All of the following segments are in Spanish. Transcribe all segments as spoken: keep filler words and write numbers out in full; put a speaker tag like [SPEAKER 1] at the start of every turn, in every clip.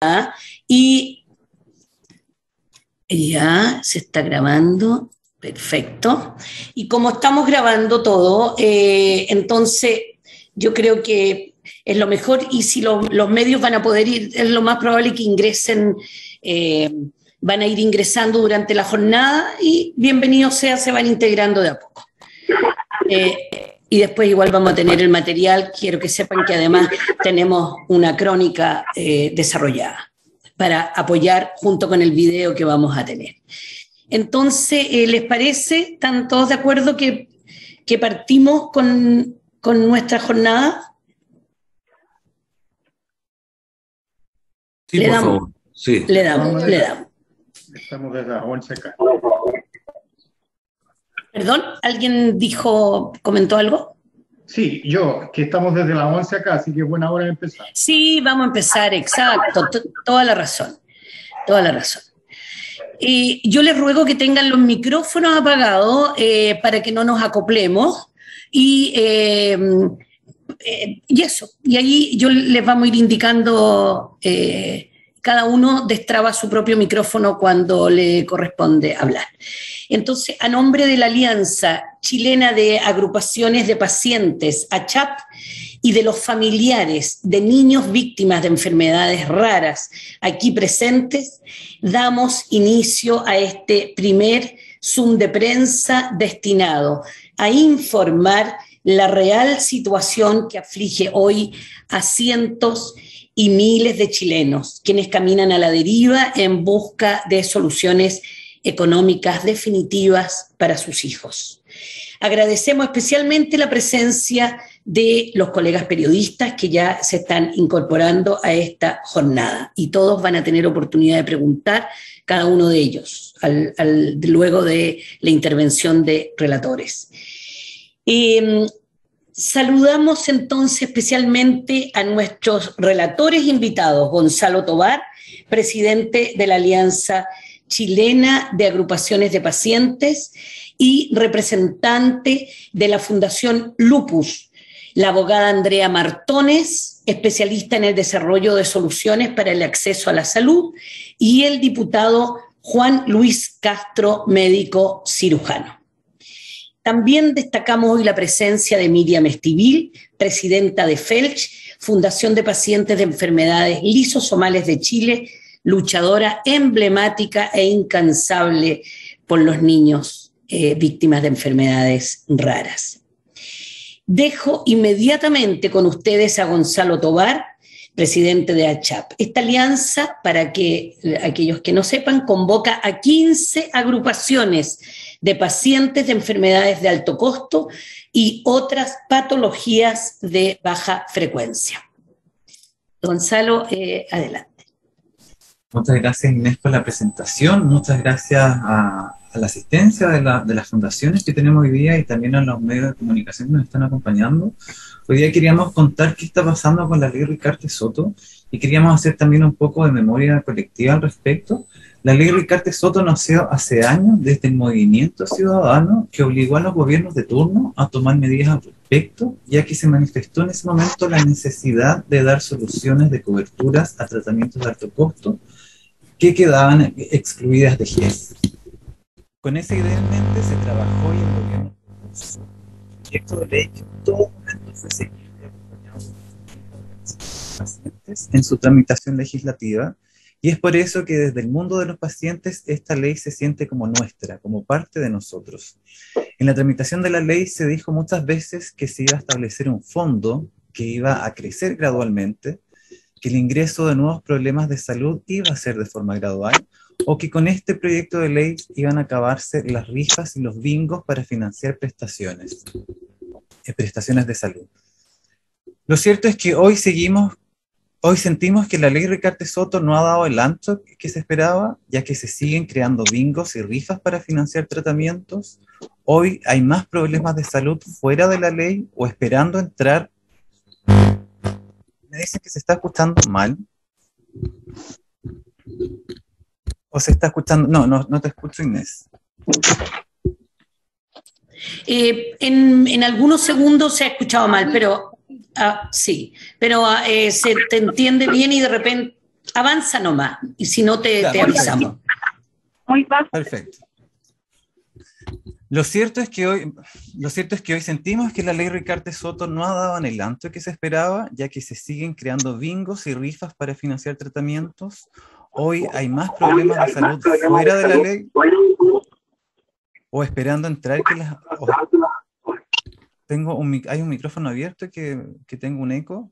[SPEAKER 1] ya, y ya se está grabando, perfecto. Y como estamos grabando todo, eh, entonces yo creo que es lo mejor, y si lo, los medios van a poder ir, es lo más probable que ingresen, eh, van a ir ingresando durante la jornada, y bienvenido sea, se van integrando de a poco. Eh, y después igual vamos a tener el material. Quiero que sepan que además tenemos una crónica eh, desarrollada para apoyar junto con el video que vamos a tener. Entonces, eh, ¿les parece? ¿Están todos de acuerdo que, que partimos con, con nuestra jornada?
[SPEAKER 2] Sí,
[SPEAKER 1] le
[SPEAKER 2] por
[SPEAKER 1] damos,
[SPEAKER 2] favor. Sí.
[SPEAKER 1] Le damos, le damos.
[SPEAKER 3] Estamos desde las once acá.
[SPEAKER 1] Perdón, ¿alguien dijo, comentó algo?
[SPEAKER 3] Sí, yo, que estamos desde las once acá, así que es buena hora de empezar.
[SPEAKER 1] Sí, vamos a empezar, exacto, toda la razón, toda la razón. Y yo les ruego que tengan los micrófonos apagados eh, para que no nos acoplemos, y, eh, eh, y eso, y ahí yo les vamos a ir indicando, eh, cada uno destraba su propio micrófono cuando le corresponde hablar. Entonces, a nombre de la Alianza Chilena de Agrupaciones de Pacientes, A C H A P, y de los familiares de niños víctimas de enfermedades raras aquí presentes, damos inicio a este primer Zoom de prensa destinado a informar la real situación que aflige hoy a cientos y miles de chilenos, quienes caminan a la deriva en busca de soluciones económicas definitivas para sus hijos. Agradecemos especialmente la presencia de los colegas periodistas que ya se están incorporando a esta jornada, y todos van a tener oportunidad de preguntar, cada uno de ellos, al, al, luego de la intervención de relatores. Eh, saludamos entonces especialmente a nuestros relatores invitados: Gonzalo Tovar, presidente de la Alianza Chilena de Agrupaciones de Pacientes y representante de la Fundación Lupus; la abogada Andrea Martones, especialista en el desarrollo de soluciones para el acceso a la salud; y el diputado Juan Luis Castro, médico cirujano. También destacamos hoy la presencia de Miriam Estivil, presidenta de F E L C H, Fundación de Pacientes de Enfermedades Lisosomales de Chile, luchadora emblemática e incansable por los niños eh, víctimas de enfermedades raras. Dejo inmediatamente con ustedes a Gonzalo Tovar, presidente de A C H A P. Esta alianza, para que aquellos que no sepan, convoca a quince agrupaciones de pacientes de enfermedades de alto costo y otras patologías de baja frecuencia. Gonzalo, eh, adelante.
[SPEAKER 4] Muchas gracias, Inés, por la presentación. Muchas gracias a, a la asistencia de, la, de las fundaciones que tenemos hoy día, y también a los medios de comunicación que nos están acompañando. Hoy día queríamos contar qué está pasando con la ley Ricarte-Soto, y queríamos hacer también un poco de memoria colectiva al respecto. La ley Ricarte-Soto nació hace años desde el movimiento ciudadano que obligó a los gobiernos de turno a tomar medidas al respecto, ya que se manifestó en ese momento la necesidad de dar soluciones de coberturas a tratamientos de alto costo que quedaban excluidas de G I E S. Con esa idea en mente se trabajó, y el gobierno propuso un proyecto de ley que en todo momento fue seguido y acompañado por los pacientes en su tramitación legislativa, y es por eso que desde el mundo de los pacientes esta ley se siente como nuestra, como parte de nosotros. En la tramitación de la ley se dijo muchas veces que se iba a establecer un fondo que iba a crecer gradualmente, que el ingreso de nuevos problemas de salud iba a ser de forma gradual, o que con este proyecto de ley iban a acabarse las rifas y los bingos para financiar prestaciones, eh, prestaciones de salud. Lo cierto es que hoy seguimos, hoy sentimos que la ley Ricarte-Soto no ha dado el ancho que se esperaba, ya que se siguen creando bingos y rifas para financiar tratamientos. Hoy hay más problemas de salud fuera de la ley o esperando entrar. Me dicen que se está escuchando mal. ¿O se está escuchando? No, no, no te escucho, Inés.
[SPEAKER 1] Eh, en, en algunos segundos se ha escuchado mal, pero ah, sí, pero eh, se te entiende bien, y de repente Avanza nomás, y si no te,
[SPEAKER 4] Claro,
[SPEAKER 1] te avisamos.
[SPEAKER 2] Muy fácil.
[SPEAKER 4] Perfecto. Lo cierto es que hoy, lo cierto es que hoy sentimos que la ley Ricarte Soto no ha dado en el ancho que se esperaba, ya que se siguen creando bingos y rifas para financiar tratamientos. Hoy hay más problemas de salud fuera de la ley o esperando entrar que las... o- tengo un, mic- hay un micrófono abierto que, que tengo un eco.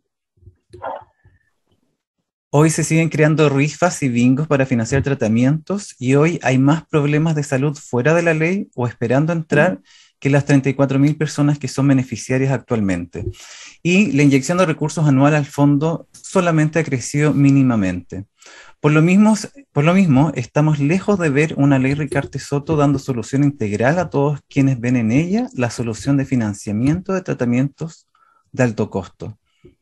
[SPEAKER 4] Hoy se siguen creando rifas y bingos para financiar tratamientos y hoy hay más problemas de salud fuera de la ley o esperando entrar que las treinta y cuatro mil personas que son beneficiarias actualmente. Y la inyección de recursos anual al fondo solamente ha crecido mínimamente. Por lo mismo, por lo mismo, estamos lejos de ver una ley Ricarte Soto dando solución integral a todos quienes ven en ella la solución de financiamiento de tratamientos de alto costo.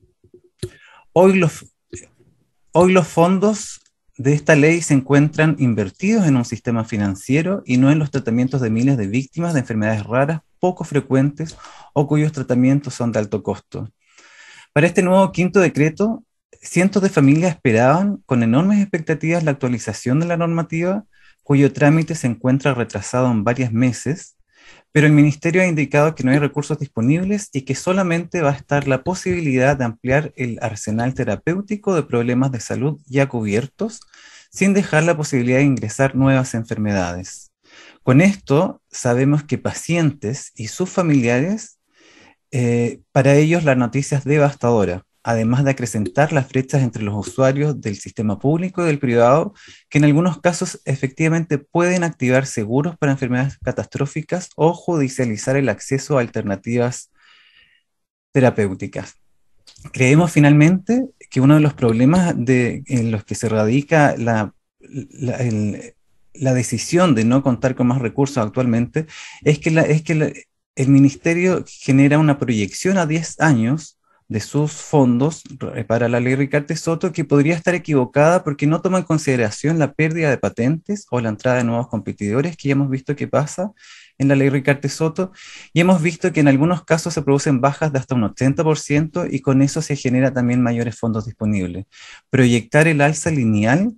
[SPEAKER 4] Hoy los Hoy los fondos de esta ley se encuentran invertidos en un sistema financiero y no en los tratamientos de miles de víctimas de enfermedades raras, poco frecuentes o cuyos tratamientos son de alto costo. Para este nuevo quinto decreto, cientos de familias esperaban con enormes expectativas la actualización de la normativa, cuyo trámite se encuentra retrasado en varios meses, pero el Ministerio ha indicado que no hay recursos disponibles y que solamente va a estar la posibilidad de ampliar el arsenal terapéutico de problemas de salud ya cubiertos, sin dejar la posibilidad de ingresar nuevas enfermedades. Con esto, sabemos que pacientes y sus familiares, eh, para ellos la noticia es devastadora, además de acrecentar las brechas entre los usuarios del sistema público y del privado, que en algunos casos efectivamente pueden activar seguros para enfermedades catastróficas o judicializar el acceso a alternativas terapéuticas. Creemos finalmente que uno de los problemas de, en los que se radica la, la, el, la decisión de no contar con más recursos actualmente es que, la, es que la, el Ministerio genera una proyección a diez años de sus fondos para la ley Ricarte Soto que podría estar equivocada porque no toma en consideración la pérdida de patentes o la entrada de nuevos competidores, que ya hemos visto que pasa en la ley Ricarte Soto, y hemos visto que en algunos casos se producen bajas de hasta un ochenta por ciento y con eso se genera también mayores fondos disponibles. Proyectar el alza lineal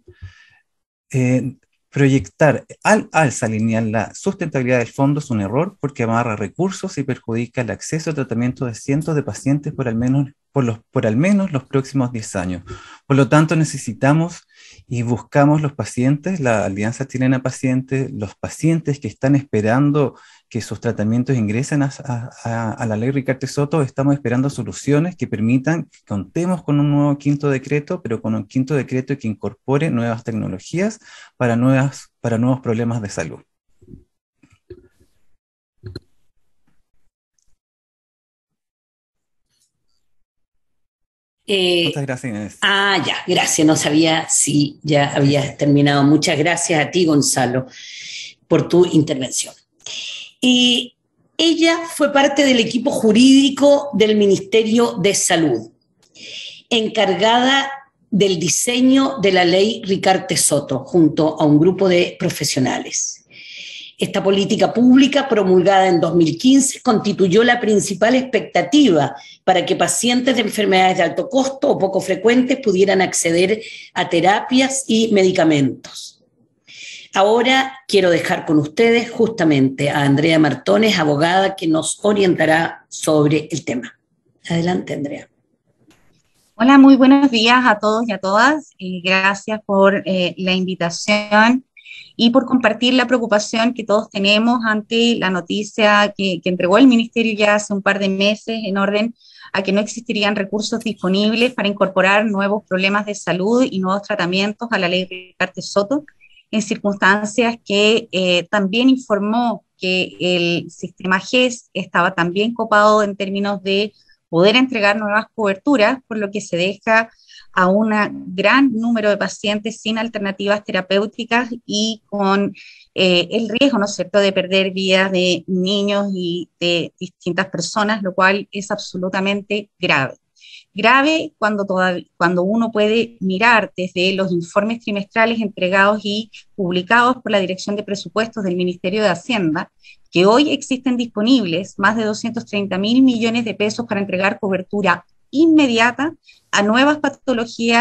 [SPEAKER 4] eh, Proyectar al alza lineal la sustentabilidad del fondo es un error porque amarra recursos y perjudica el acceso a tratamiento de cientos de pacientes por al menos, por los, por al menos los próximos diez años. Por lo tanto, necesitamos y buscamos los pacientes, la Alianza Chilena Pacientes, los pacientes que están esperando que sus tratamientos ingresen a, a, a la ley Ricarte Soto, estamos esperando soluciones que permitan que contemos con un nuevo quinto decreto, pero con un quinto decreto que incorpore nuevas tecnologías para, nuevas, para nuevos problemas de salud.
[SPEAKER 1] Eh,
[SPEAKER 4] Muchas gracias, Inés.
[SPEAKER 1] Ah, ya, gracias. No sabía si ya habías terminado. Muchas gracias a ti, Gonzalo, por tu intervención. Y ella fue parte del equipo jurídico del Ministerio de Salud, encargada del diseño de la ley Ricarte Soto, junto a un grupo de profesionales. Esta política pública, promulgada en dos mil quince, constituyó la principal expectativa para que pacientes de enfermedades de alto costo o poco frecuentes pudieran acceder a terapias y medicamentos. Ahora quiero dejar con ustedes justamente a Andrea Martones, abogada, que nos orientará sobre el tema. Adelante, Andrea.
[SPEAKER 2] Hola, muy buenos días a todos y a todas. Y gracias por eh, la invitación y por compartir la preocupación que todos tenemos ante la noticia que, que entregó el Ministerio ya hace un par de meses en orden a que no existirían recursos disponibles para incorporar nuevos problemas de salud y nuevos tratamientos a la ley Ricarte Soto, en circunstancias que eh, también informó que el sistema G E S estaba también copado en términos de poder entregar nuevas coberturas, por lo que se deja a un gran número de pacientes sin alternativas terapéuticas y con eh, el riesgo, ¿no es cierto?, de perder vidas de niños y de distintas personas, lo cual es absolutamente grave. Grave cuando, toda, cuando uno puede mirar desde los informes trimestrales entregados y publicados por la Dirección de Presupuestos del Ministerio de Hacienda, que hoy existen disponibles más de doscientos treinta mil millones de pesos para entregar cobertura inmediata a nuevas patologías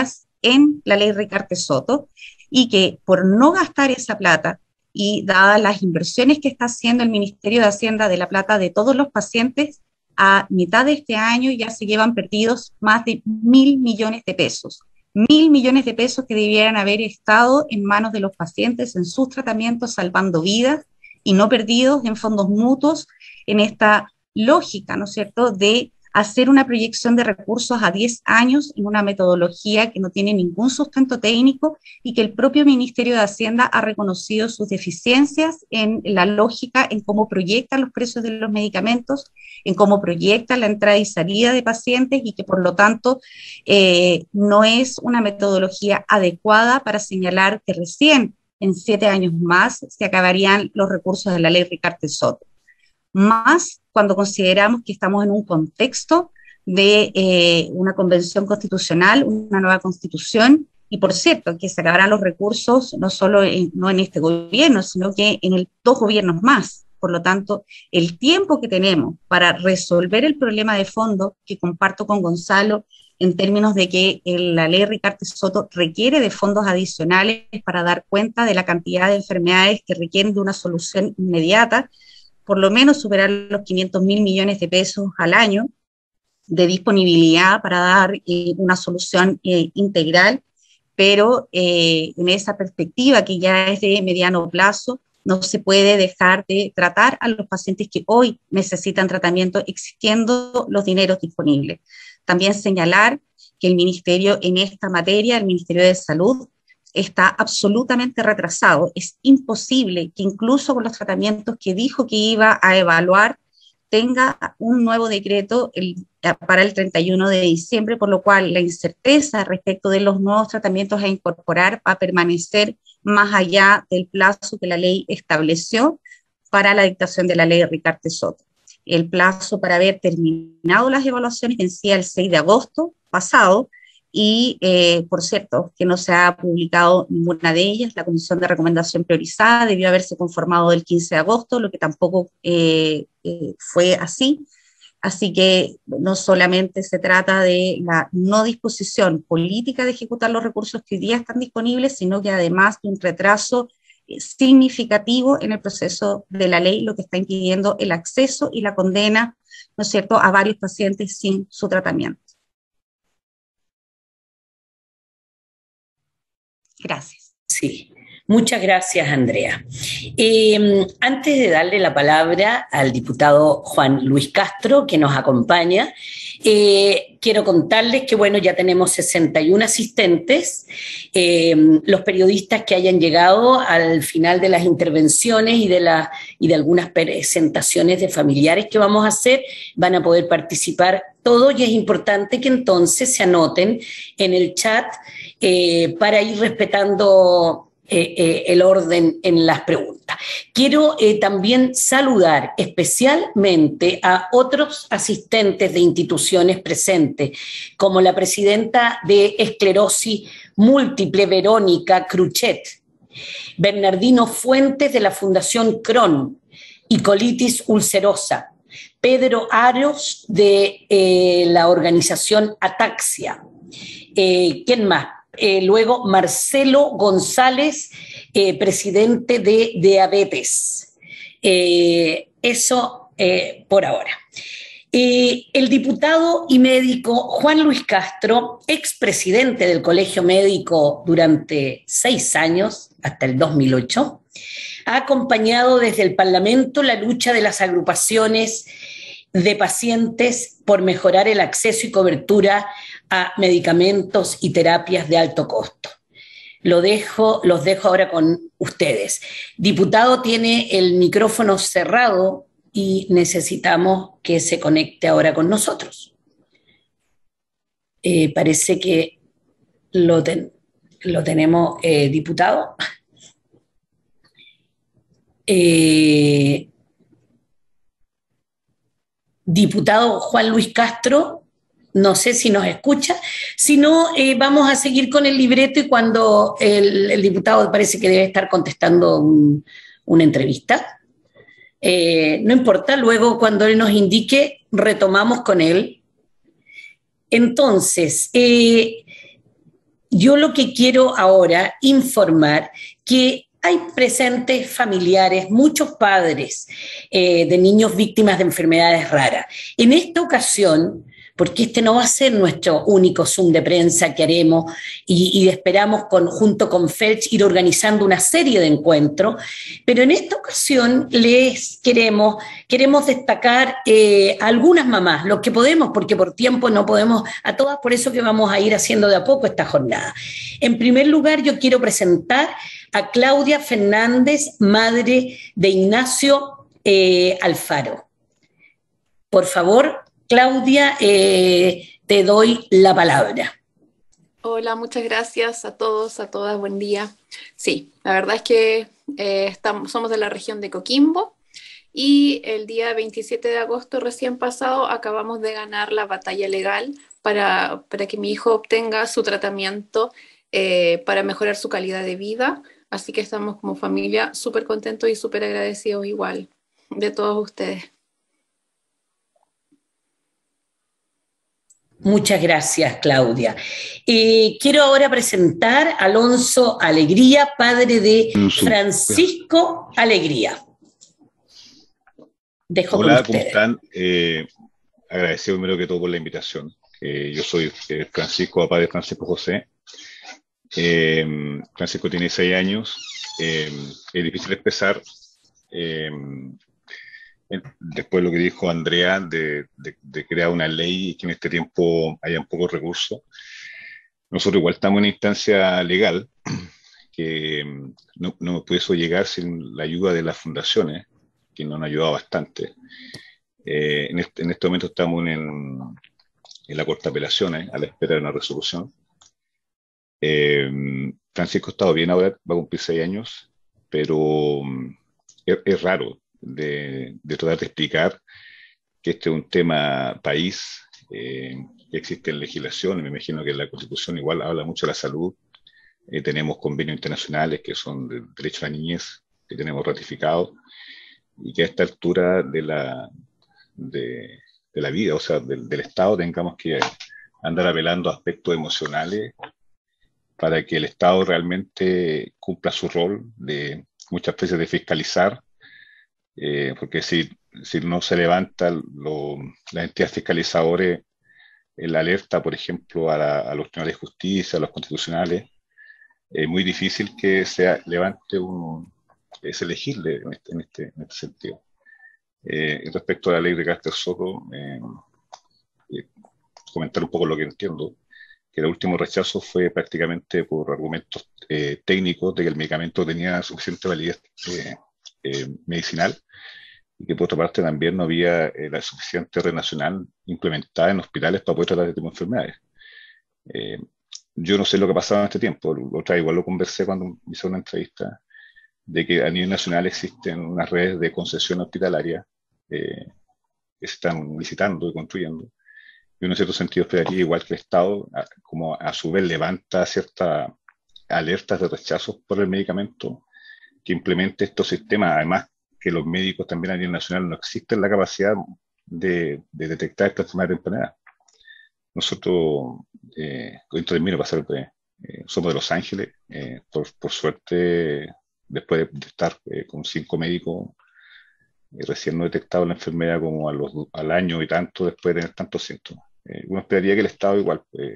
[SPEAKER 2] en la ley Ricardo Soto, y que por no gastar esa plata y dadas las inversiones que está haciendo el Ministerio de Hacienda de la plata de todos los pacientes, a mitad de este año ya se llevan perdidos más de mil millones de pesos. Mil millones de pesos que debieran haber estado en manos de los pacientes en sus tratamientos, salvando vidas, y no perdidos en fondos mutuos, en esta lógica, ¿no es cierto?, de hacer una proyección de recursos a diez años en una metodología que no tiene ningún sustento técnico y que el propio Ministerio de Hacienda ha reconocido sus deficiencias en la lógica, en cómo proyectan los precios de los medicamentos, en cómo proyecta la entrada y salida de pacientes, y que por lo tanto eh, no es una metodología adecuada para señalar que recién en siete años más se acabarían los recursos de la ley Ricardo Soto. Más cuando consideramos que estamos en un contexto de eh, una convención constitucional, una nueva constitución, y por cierto, que se acabarán los recursos no solo en, no en este gobierno, sino que en el, dos gobiernos más. Por lo tanto, el tiempo que tenemos para resolver el problema de fondo, que comparto con Gonzalo, en términos de que la ley Ricardo Soto requiere de fondos adicionales para dar cuenta de la cantidad de enfermedades que requieren de una solución inmediata, por lo menos superar los quinientos mil millones de pesos al año de disponibilidad para dar eh, una solución eh, integral, pero eh, en esa perspectiva que ya es de mediano plazo, no se puede dejar de tratar a los pacientes que hoy necesitan tratamiento existiendo los dineros disponibles. También señalar que el Ministerio en esta materia, el Ministerio de Salud, está absolutamente retrasado. Es imposible que incluso con los tratamientos que dijo que iba a evaluar, tenga un nuevo decreto el, para el treinta y uno de diciembre, por lo cual la incerteza respecto de los nuevos tratamientos a incorporar va a permanecer más allá del plazo que la ley estableció para la dictación de la ley de Ricardo Soto. El plazo para haber terminado las evaluaciones vencía el seis de agosto pasado, y, eh, por cierto, que no se ha publicado ninguna de ellas. La Comisión de Recomendación Priorizada debió haberse conformado el quince de agosto, lo que tampoco eh, eh, fue así. Así que no solamente se trata de la no disposición política de ejecutar los recursos que hoy día están disponibles, sino que además de un retraso eh, significativo en el proceso de la ley, lo que está impidiendo el acceso y la condena, ¿no es cierto?, a varios pacientes sin su tratamiento. Gracias.
[SPEAKER 1] Sí, muchas gracias, Andrea. Eh, antes de darle la palabra al diputado Juan Luis Castro, que nos acompaña, eh, quiero contarles que, bueno, ya tenemos sesenta y uno asistentes. Eh, los periodistas que hayan llegado al final de las intervenciones y de, la, y de algunas presentaciones de familiares que vamos a hacer van a poder participar todos, y es importante que entonces se anoten en el chat eh, para ir respetando eh, eh, el orden en las preguntas. Quiero eh, también saludar especialmente a otros asistentes de instituciones presentes, como la presidenta de Esclerosis Múltiple, Verónica Cruchet, Bernardino Fuentes de la Fundación Crohn y Colitis Ulcerosa, Pedro Aros de eh, la organización Ataxia. Eh, ¿Quién más? Eh, luego Marcelo González, eh, presidente de Diabetes. Eh, eso eh, por ahora. Eh, el diputado y médico Juan Luis Castro, expresidente del Colegio Médico durante seis años, hasta el dos mil ocho, ha acompañado desde el Parlamento la lucha de las agrupaciones de pacientes por mejorar el acceso y cobertura a medicamentos y terapias de alto costo. Lo dejo, los dejo ahora con ustedes. Diputado, tiene el micrófono cerrado y necesitamos que se conecte ahora con nosotros. Eh, parece que lo, ten, lo tenemos, eh, diputado. Eh, diputado Juan Luis Castro, no sé si nos escucha. Si no, eh, vamos a seguir con el libreto, y cuando el, el diputado parece que debe estar contestando un, una entrevista. Eh, no importa, luego cuando él nos indique, retomamos con él. Entonces, eh, yo lo que quiero ahora informar que hay presentes familiares, muchos padres eh, de niños víctimas de enfermedades raras. En esta ocasión, porque este no va a ser nuestro único Zoom de prensa que haremos y, y esperamos con, junto con Felch ir organizando una serie de encuentros, pero en esta ocasión les queremos, queremos destacar eh, a algunas mamás, los que podemos, porque por tiempo no podemos a todas, por eso que vamos a ir haciendo de a poco esta jornada. En primer lugar, yo quiero presentar a Claudia Fernández, madre de Ignacio eh, Alfaro. Por favor, Claudia, eh, te doy la palabra.
[SPEAKER 5] Hola, muchas gracias a todos, a todas, buen día. Sí, la verdad es que eh, estamos, somos de la región de Coquimbo y el día veintisiete de agosto recién pasado acabamos de ganar la batalla legal para, para que mi hijo obtenga su tratamiento eh, para mejorar su calidad de vida. Así que estamos como familia súper contentos y súper agradecidos igual de todos ustedes.
[SPEAKER 1] Muchas gracias, Claudia. Eh, quiero ahora presentar a Alonso Alegría, padre de Francisco Alegría. Dejo
[SPEAKER 6] Hola,
[SPEAKER 1] con
[SPEAKER 6] ¿cómo
[SPEAKER 1] ustedes.
[SPEAKER 6] están? Eh, agradecido primero que todo por la invitación. Eh, yo soy eh, Francisco, papá de Francisco José. Eh, Francisco tiene seis años. Eh, es difícil expresar, eh, después de lo que dijo Andrea, de, de, de crear una ley y que en este tiempo haya pocos recursos. Nosotros igual estamos en una instancia legal que no, no puede llegar sin la ayuda de las fundaciones, que nos han ayudado bastante. Eh, en, este, en este momento estamos en, en la Corte de Apelaciones, a la espera de una resolución. Eh, Francisco ha estado bien ahora, va a cumplir seis años, pero es, es raro de, de tratar de explicar que este es un tema país, eh, que existen legislaciones, me imagino que en la Constitución igual habla mucho de la salud, eh, tenemos convenios internacionales que son de derecho a la niñez, que tenemos ratificados, y que a esta altura de la, de, de la vida, o sea, del, del Estado, tengamos que andar apelando a aspectos emocionales para que el Estado realmente cumpla su rol de muchas veces de fiscalizar, eh, porque si, si no se levantan las entidades fiscalizadoras en la alerta, por ejemplo, a, la, a los tribunales de justicia, a los constitucionales, es muy difícil que se levante un, se legisle en este, en este, en este sentido. Eh, respecto a la ley de carácter sordo, eh, eh, comentar un poco lo que entiendo, que el último rechazo fue prácticamente por argumentos eh, técnicos de que el medicamento tenía suficiente validez eh, eh, medicinal y que por otra parte también no había eh, la suficiente red nacional implementada en hospitales para poder tratar este tipo de enfermedades. Eh, yo no sé lo que pasaba en este tiempo, otra igual lo conversé cuando hice una entrevista, de que a nivel nacional existen unas redes de concesión hospitalaria eh, que se están licitando y construyendo. Y en un cierto sentido esperaría, igual que el Estado, a, como a su vez levanta ciertas alertas de rechazo por el medicamento, que implemente estos sistemas, además que los médicos también a nivel nacional no existen la capacidad de, de detectar esta enfermedad temprana. Nosotros, eh, con termino pasar, eh, somos de Los Ángeles, eh, por, por suerte, después de, de estar eh, con cinco médicos, eh, recién no detectado la enfermedad como a los, al año y tanto después de tener tantos síntomas. Eh, uno esperaría que el Estado igual eh,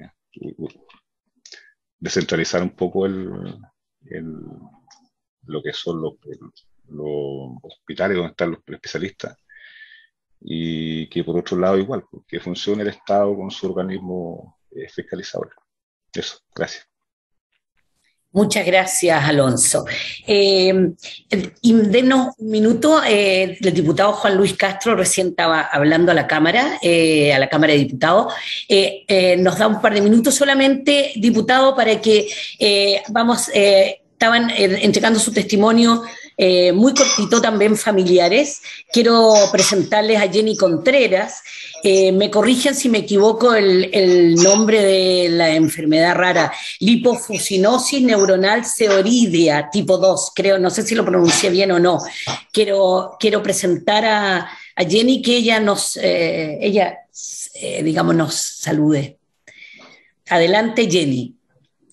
[SPEAKER 6] descentralizar un poco el, el, lo que son los, el, los hospitales donde están los especialistas y que por otro lado igual, que funcione el Estado con su organismo eh, fiscalizador. Eso, gracias.
[SPEAKER 1] Muchas gracias, Alonso. Eh, y denos un minuto, eh, el diputado Juan Luis Castro recién estaba hablando a la Cámara, eh, a la Cámara de Diputados. Eh, eh, nos da un par de minutos solamente, diputado, para que eh, vamos, eh, estaban eh, entregando su testimonio eh, muy cortito, también familiares. Quiero presentarles a Jenny Contreras. Eh, me corrigen si me equivoco el, el nombre de la enfermedad rara, lipofuscinosis neuronal seorídea tipo dos, creo, no sé si lo pronuncié bien o no. Quiero, quiero presentar a, a Jenny, que ella nos, eh, ella, eh, digamos, nos salude. Adelante, Jenny.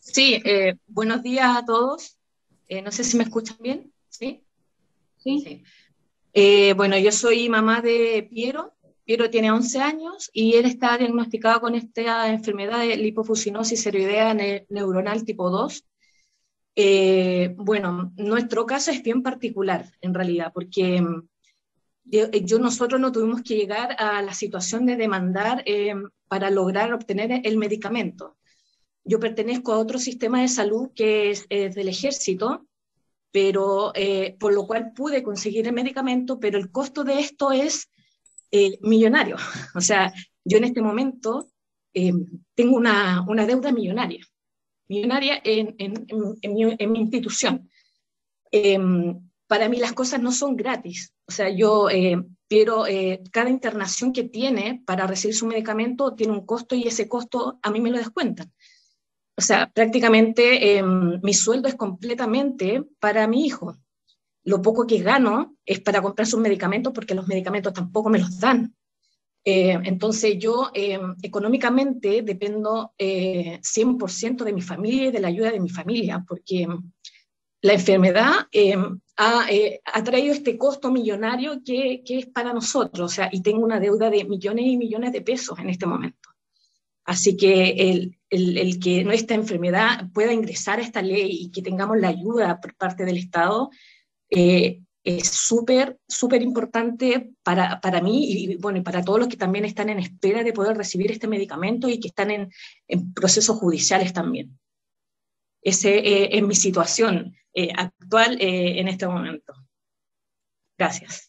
[SPEAKER 7] Sí, eh, buenos días a todos. Eh, no sé si me escuchan bien. ¿Sí? Sí. sí. Eh, bueno, yo soy mamá de Piero. Piero tiene once años y él está diagnosticado con esta enfermedad de lipofuscinosis seroidea ne neuronal tipo dos. Eh, bueno, nuestro caso es bien particular, en realidad, porque yo, yo nosotros no tuvimos que llegar a la situación de demandar eh, para lograr obtener el medicamento. Yo pertenezco a otro sistema de salud que es, es del ejército, pero eh, por lo cual pude conseguir el medicamento, pero el costo de esto es eh, millonario. O sea, yo en este momento eh, tengo una, una deuda millonaria, millonaria en, en, en, en, mi, en mi institución. Eh, para mí las cosas no son gratis. O sea, yo, eh, pero eh, cada internación que tiene para recibir su medicamento tiene un costo y ese costo a mí me lo descuentan. O sea, prácticamente eh, mi sueldo es completamente para mi hijo. Lo poco que gano es para comprar sus medicamentos porque los medicamentos tampoco me los dan. Eh, entonces yo eh, económicamente dependo eh, cien por ciento de mi familia y de la ayuda de mi familia, porque la enfermedad eh, ha, eh, ha traído este costo millonario que, que es para nosotros, o sea, y tengo una deuda de millones y millones de pesos en este momento. Así que el, el, el que nuestra enfermedad pueda ingresar a esta ley y que tengamos la ayuda por parte del Estado eh, es súper, súper importante para, para mí y, bueno, y para todos los que también están en espera de poder recibir este medicamento y que están en, en procesos judiciales también. Esa eh, es mi situación eh, actual eh, en este momento. Gracias.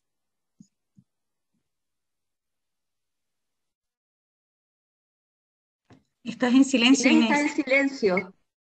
[SPEAKER 2] Estás en silencio,
[SPEAKER 8] Inés.
[SPEAKER 2] Inés.
[SPEAKER 8] Está en silencio.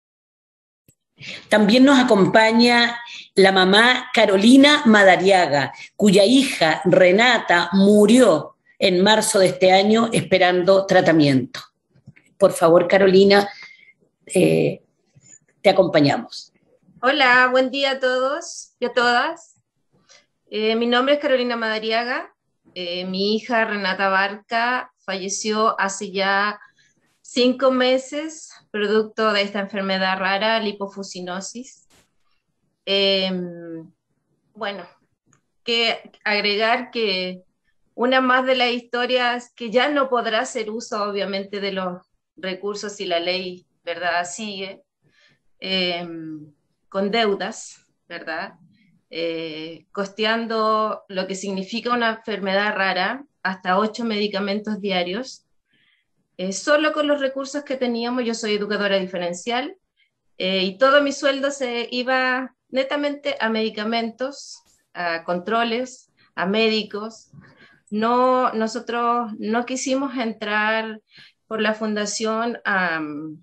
[SPEAKER 1] También nos acompaña la mamá Carolina Madariaga, cuya hija Renata murió en marzo de este año esperando tratamiento. Por favor, Carolina, eh, te acompañamos.
[SPEAKER 8] Hola, buen día a todos y a todas. Eh, mi nombre es Carolina Madariaga. Eh, mi hija Renata Barca falleció hace ya cinco meses, producto de esta enfermedad rara, lipofuscinosis. Eh, bueno, que agregar que una más de las historias que ya no podrá hacer uso, obviamente, de los recursos si la ley, ¿verdad?, sigue, eh, con deudas, ¿verdad?, eh, costeando lo que significa una enfermedad rara, hasta ocho medicamentos diarios. Eh, solo con los recursos que teníamos, yo soy educadora diferencial, eh, y todo mi sueldo se iba netamente a medicamentos, a controles, a médicos. No, nosotros no quisimos entrar por la fundación um,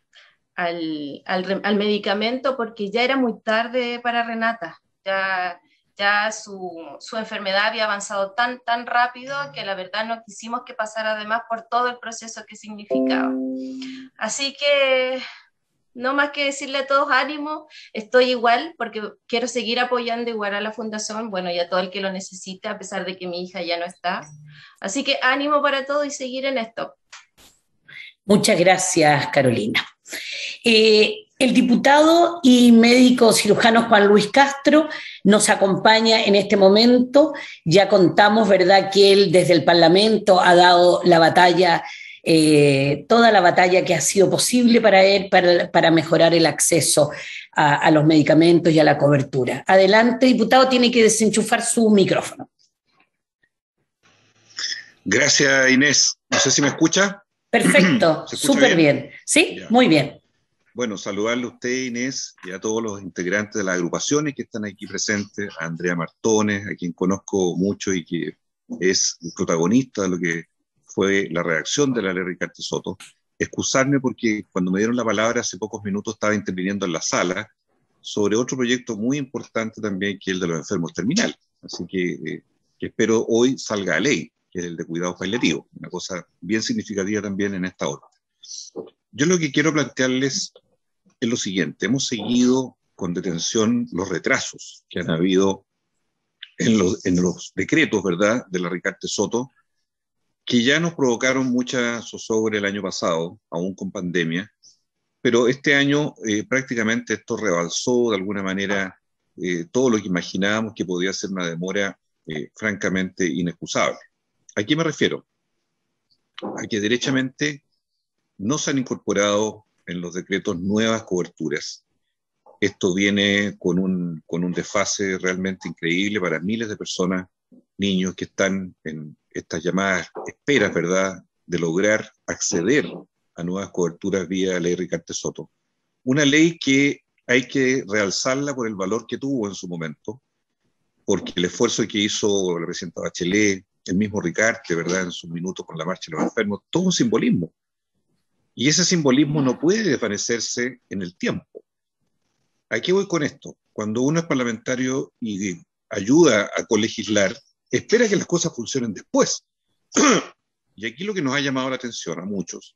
[SPEAKER 8] al, al, al medicamento porque ya era muy tarde para Renata. Ya, ya su, su enfermedad había avanzado tan, tan rápido que la verdad no quisimos que pasara además por todo el proceso que significaba. Así que no más que decirle a todos ánimo, estoy igual porque quiero seguir apoyando igual a la fundación, bueno, y a todo el que lo necesite, a pesar de que mi hija ya no está. Así que ánimo para todos y seguir en esto.
[SPEAKER 1] Muchas gracias, Carolina. Eh, el diputado y médico cirujano Juan Luis Castro nos acompaña en este momento. Ya contamos, ¿verdad?, que él desde el Parlamento ha dado la batalla, eh, toda la batalla que ha sido posible para él para, para mejorar el acceso a, a los medicamentos y a la cobertura. Adelante, diputado, tiene que desenchufar su micrófono.
[SPEAKER 9] Gracias, Inés. No sé si me escucha.
[SPEAKER 1] Perfecto, súper bien? bien. ¿Sí? Ya. Muy bien.
[SPEAKER 9] Bueno, saludarle a usted, Inés, y a todos los integrantes de las agrupaciones que están aquí presentes, a Andrea Martones, a quien conozco mucho y que es el protagonista de lo que fue la redacción de la ley Ricardo Soto. Excusarme porque cuando me dieron la palabra hace pocos minutos estaba interviniendo en la sala sobre otro proyecto muy importante también, que es el de los enfermos terminales. Así que, eh, que espero hoy salga a ley, que es el de cuidados paliativos, una cosa bien significativa también en esta hora. Yo lo que quiero plantearles es lo siguiente: hemos seguido con detención los retrasos que han habido en los, en los decretos, ¿verdad?, de la Ricardo Soto, que ya nos provocaron mucha zozobra el año pasado, aún con pandemia, pero este año eh, prácticamente esto rebalsó de alguna manera eh, todo lo que imaginábamos que podía ser una demora eh, francamente inexcusable. ¿A qué me refiero? A que derechamente no se han incorporado en los decretos nuevas coberturas. Esto viene con un, con un desfase realmente increíble para miles de personas, niños que están en estas llamadas esperas, ¿verdad?, de lograr acceder a nuevas coberturas vía ley Ricardo Soto. Una ley que hay que realzarla por el valor que tuvo en su momento, porque el esfuerzo que hizo la presidenta Bachelet, el mismo Ricarte, ¿verdad?, en sus minutos con la marcha de los enfermos, todo un simbolismo. Y ese simbolismo no puede desvanecerse en el tiempo. ¿A qué voy con esto? Cuando uno es parlamentario y ayuda a colegislar, espera que las cosas funcionen después. Y aquí lo que nos ha llamado la atención a muchos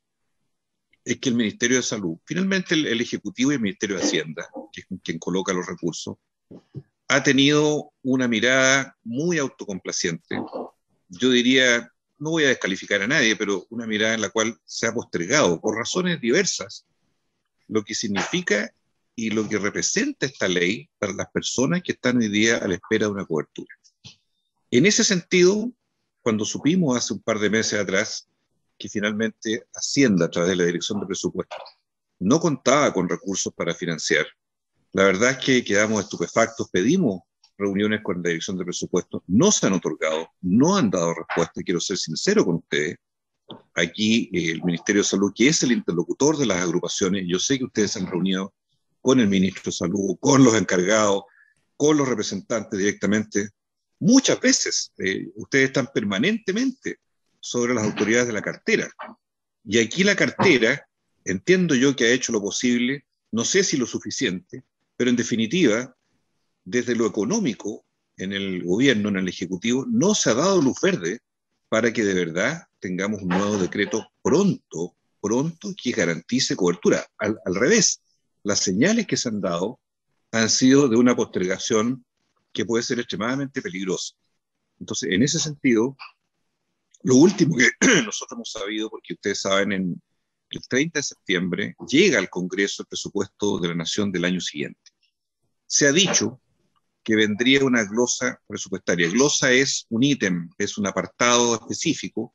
[SPEAKER 9] es que el Ministerio de Salud, finalmente el, el Ejecutivo y el Ministerio de Hacienda, que es quien coloca los recursos, ha tenido una mirada muy autocomplaciente. Yo diría, no voy a descalificar a nadie, pero una mirada en la cual se ha postergado por razones diversas lo que significa y lo que representa esta ley para las personas que están hoy día a la espera de una cobertura. En ese sentido, cuando supimos hace un par de meses atrás que finalmente Hacienda, a través de la Dirección de Presupuestos, no contaba con recursos para financiar, la verdad es que quedamos estupefactos, pedimos reuniones con la Dirección de Presupuestos, no se han otorgado, no han dado respuesta, y quiero ser sincero con ustedes. Aquí eh, el Ministerio de Salud, que es el interlocutor de las agrupaciones, yo sé que ustedes se han reunido con el Ministro de Salud, con los encargados, con los representantes directamente. Muchas veces eh, ustedes están permanentemente sobre las autoridades de la cartera. Y aquí la cartera, entiendo yo que ha hecho lo posible, no sé si lo suficiente, pero en definitiva, desde lo económico, en el gobierno, en el Ejecutivo, no se ha dado luz verde para que de verdad tengamos un nuevo decreto pronto, pronto, que garantice cobertura. Al, al revés, las señales que se han dado han sido de una postergación que puede ser extremadamente peligrosa. Entonces, en ese sentido, lo último que nosotros hemos sabido, porque ustedes saben, en el treinta de septiembre llega al Congreso el presupuesto de la Nación del año siguiente. Se ha dicho que vendría una glosa presupuestaria. Glosa es un ítem, es un apartado específico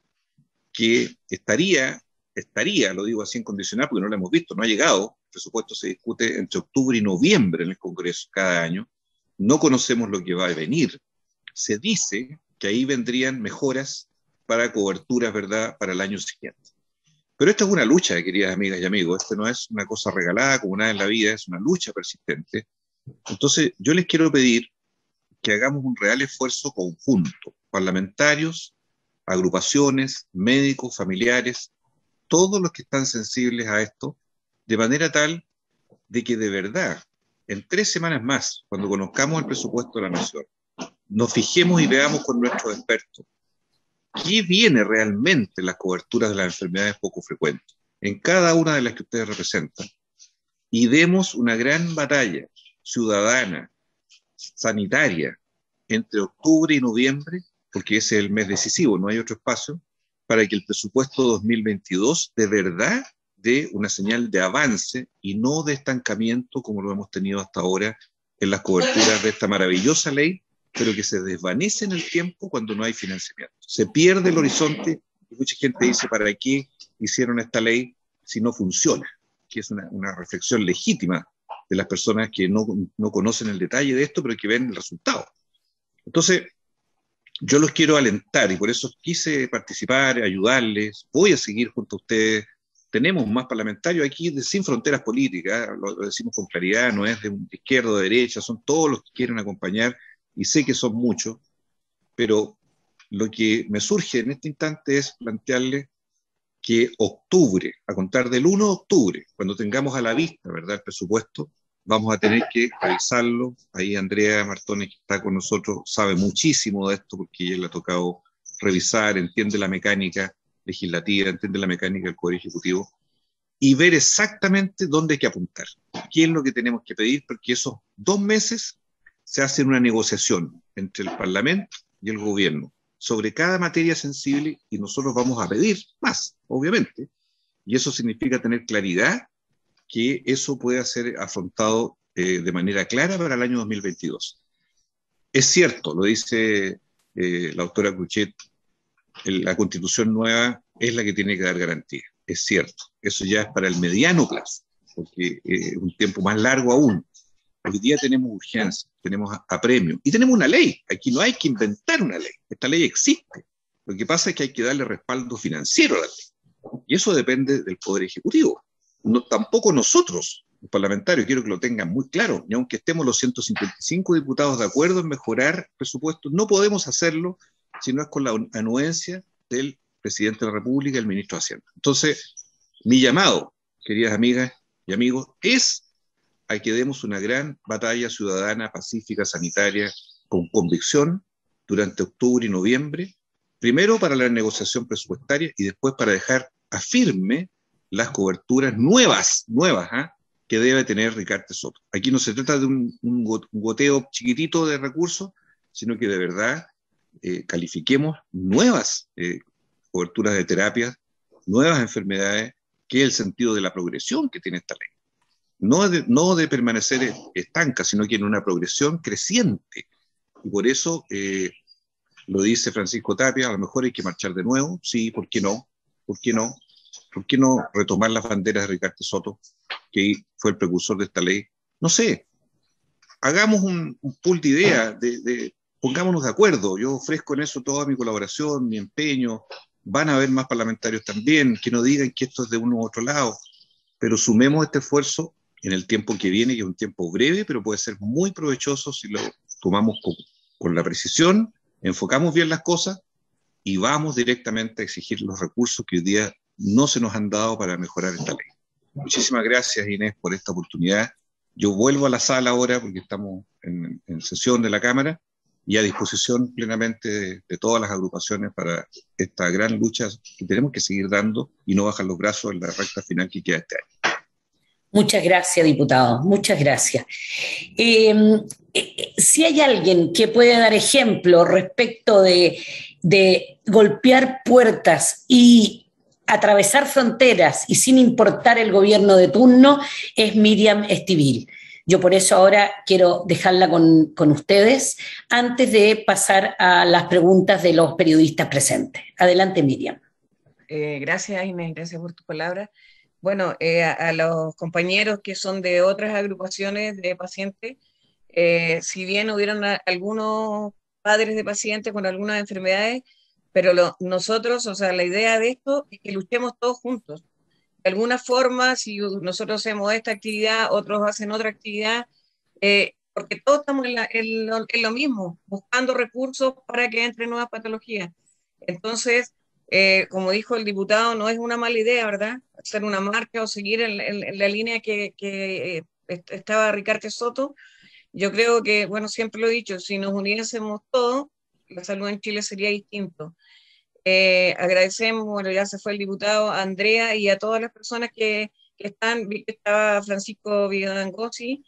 [SPEAKER 9] que estaría, estaría, lo digo así en condicional porque no lo hemos visto, no ha llegado. El presupuesto se discute entre octubre y noviembre en el Congreso cada año. No conocemos lo que va a venir. Se dice que ahí vendrían mejoras para coberturas, ¿verdad?, para el año siguiente. Pero esta es una lucha, queridas amigas y amigos. Esto no es una cosa regalada como nada en la vida, es una lucha persistente. Entonces, yo les quiero pedir que hagamos un real esfuerzo conjunto, parlamentarios, agrupaciones, médicos, familiares, todos los que están sensibles a esto, de manera tal de que de verdad, en tres semanas más, cuando conozcamos el presupuesto de la Nación, nos fijemos y veamos con nuestros expertos qué viene realmente en las coberturas de las enfermedades poco frecuentes, en cada una de las que ustedes representan, y demos una gran batalla ciudadana, sanitaria, entre octubre y noviembre, porque ese es el mes decisivo, no hay otro espacio, para que el presupuesto dos mil veintidós de verdad dé una señal de avance y no de estancamiento como lo hemos tenido hasta ahora en las coberturas de esta maravillosa ley, pero que se desvanece en el tiempo cuando no hay financiamiento. Se pierde el horizonte y mucha gente dice, ¿para qué hicieron esta ley si no funciona? Que es una, una reflexión legítima de las personas que no, no conocen el detalle de esto, pero que ven el resultado. Entonces, yo los quiero alentar y por eso quise participar, ayudarles, voy a seguir junto a ustedes. Tenemos más parlamentarios aquí de, sin fronteras políticas, lo, lo decimos con claridad, no es de izquierda o de derecha, son todos los que quieren acompañar y sé que son muchos, pero lo que me surge en este instante es plantearles que octubre, a contar del uno de octubre, cuando tengamos a la vista, ¿verdad?, el presupuesto, vamos a tener que revisarlo. Ahí Andrea Martones, que está con nosotros, sabe muchísimo de esto porque ella le ha tocado revisar, entiende la mecánica legislativa, entiende la mecánica del Poder Ejecutivo, y ver exactamente dónde hay que apuntar, qué es lo que tenemos que pedir, porque esos dos meses se hace una negociación entre el Parlamento y el Gobierno sobre cada materia sensible y nosotros vamos a pedir más, obviamente, y eso significa tener claridad que eso pueda ser afrontado eh, de manera clara para el año dos mil veintidós. Es cierto, lo dice eh, la doctora Cruchet, el, la constitución nueva es la que tiene que dar garantía. Es cierto, eso ya es para el mediano plazo, porque es eh, un tiempo más largo aún. Hoy día tenemos urgencia, tenemos apremio y tenemos una ley. Aquí no hay que inventar una ley, esta ley existe. Lo que pasa es que hay que darle respaldo financiero a la ley y eso depende del Poder Ejecutivo. No, tampoco nosotros, los parlamentarios, quiero que lo tengan muy claro, y aunque estemos los ciento cincuenta y cinco diputados de acuerdo en mejorar presupuestos, no podemos hacerlo si no es con la anuencia del presidente de la República y el ministro de Hacienda. Entonces, mi llamado, queridas amigas y amigos, es a que demos una gran batalla ciudadana, pacífica, sanitaria, con convicción, durante octubre y noviembre, primero para la negociación presupuestaria y después para dejar a firme las coberturas nuevas, nuevas, ¿eh? que debe tener Ricardo Soto. Aquí no se trata de un, un goteo chiquitito de recursos, sino que de verdad eh, califiquemos nuevas eh, coberturas de terapia, nuevas enfermedades, que es el sentido de la progresión que tiene esta ley. No de, no de permanecer estanca, sino que en una progresión creciente. Y por eso, eh, lo dice Francisco Tapia, a lo mejor hay que marchar de nuevo, sí, ¿por qué no? ¿Por qué no? ¿Por qué no retomar las banderas de Ricardo Soto, que fue el precursor de esta ley? No sé, hagamos un, un pool de ideas, de, de, pongámonos de acuerdo. Yo ofrezco en eso toda mi colaboración, mi empeño. Van a haber más parlamentarios también, que no digan que esto es de uno u otro lado, pero sumemos este esfuerzo en el tiempo que viene, que es un tiempo breve, pero puede ser muy provechoso si lo tomamos con, con la precisión, enfocamos bien las cosas y vamos directamente a exigir los recursos que hoy día no se nos han dado para mejorar esta ley. Muchísimas gracias, Inés, por esta oportunidad. Yo vuelvo a la sala ahora porque estamos en, en sesión de la Cámara y a disposición plenamente de, de todas las agrupaciones para esta gran lucha que tenemos que seguir dando y no bajar los brazos en la recta final que queda este año.
[SPEAKER 1] Muchas gracias, diputado, muchas gracias. Eh, eh, si hay alguien que puede dar ejemplo respecto de, de golpear puertas y atravesar fronteras y sin importar el gobierno de turno, es Miriam Estivil. Yo por eso ahora quiero dejarla con, con ustedes antes de pasar a las preguntas de los periodistas presentes. Adelante, Miriam.
[SPEAKER 10] Eh, gracias, Inés, gracias por tu palabra. Bueno, eh, a, a los compañeros que son de otras agrupaciones de pacientes, eh, si bien hubieron a, algunos padres de pacientes con algunas enfermedades, pero lo, nosotros, o sea, la idea de esto es que luchemos todos juntos. De alguna forma, si nosotros hacemos esta actividad, otros hacen otra actividad, eh, porque todos estamos en, la, en, lo, en lo mismo, buscando recursos para que entren nuevas patologías. Entonces, Eh, como dijo el diputado, no es una mala idea, ¿verdad? Hacer una marcha o seguir en, en, en la línea que, que eh, estaba Ricardo Soto. Yo creo que, bueno, siempre lo he dicho, si nos uniésemos todos, la salud en Chile sería distinto. Eh, agradecemos, bueno, ya se fue el diputado, a Andrea y a todas las personas que, que están, vi que estaba Francisco Villadangosi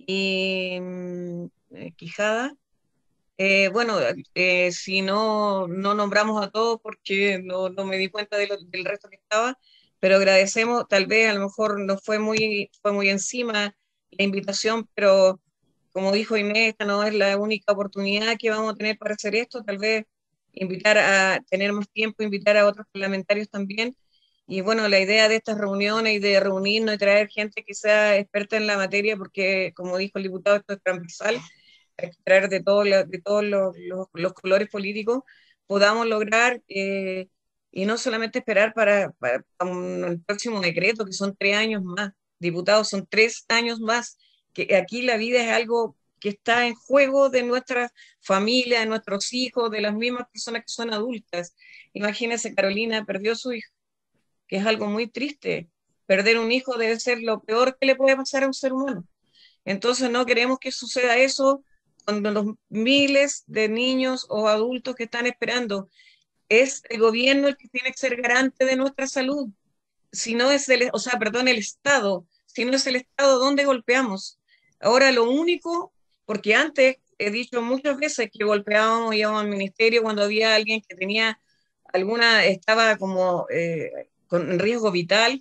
[SPEAKER 10] y eh, Quijada. Eh, bueno, eh, si no, no nombramos a todos porque no, no me di cuenta de lo, del resto que estaba, pero agradecemos, tal vez a lo mejor no fue muy, fue muy encima la invitación, pero como dijo Inés, esta no es la única oportunidad que vamos a tener para hacer esto, tal vez invitar a tener más tiempo, invitar a otros parlamentarios también, y bueno, la idea de estas reuniones y de reunirnos y traer gente que sea experta en la materia, porque como dijo el diputado, esto es transversal, extraer de, todo la, de todos los, los, los colores políticos, podamos lograr, eh, y no solamente esperar para, para, para un, el próximo decreto, que son tres años más, diputados, son tres años más, que aquí la vida es algo que está en juego de nuestra familia, de nuestros hijos, de las mismas personas que son adultas. Imagínense, Carolina perdió a su hijo, que es algo muy triste. Perder un hijo debe ser lo peor que le puede pasar a un ser humano. Entonces no queremos que suceda eso cuando los miles de niños o adultos que están esperando. Es el gobierno el que tiene que ser garante de nuestra salud. Si no es el, o sea, perdón, el Estado. Si no es el Estado, ¿dónde golpeamos? Ahora lo único, porque antes he dicho muchas veces que golpeábamos, íbamos al ministerio cuando había alguien que tenía alguna, estaba como eh, con riesgo vital,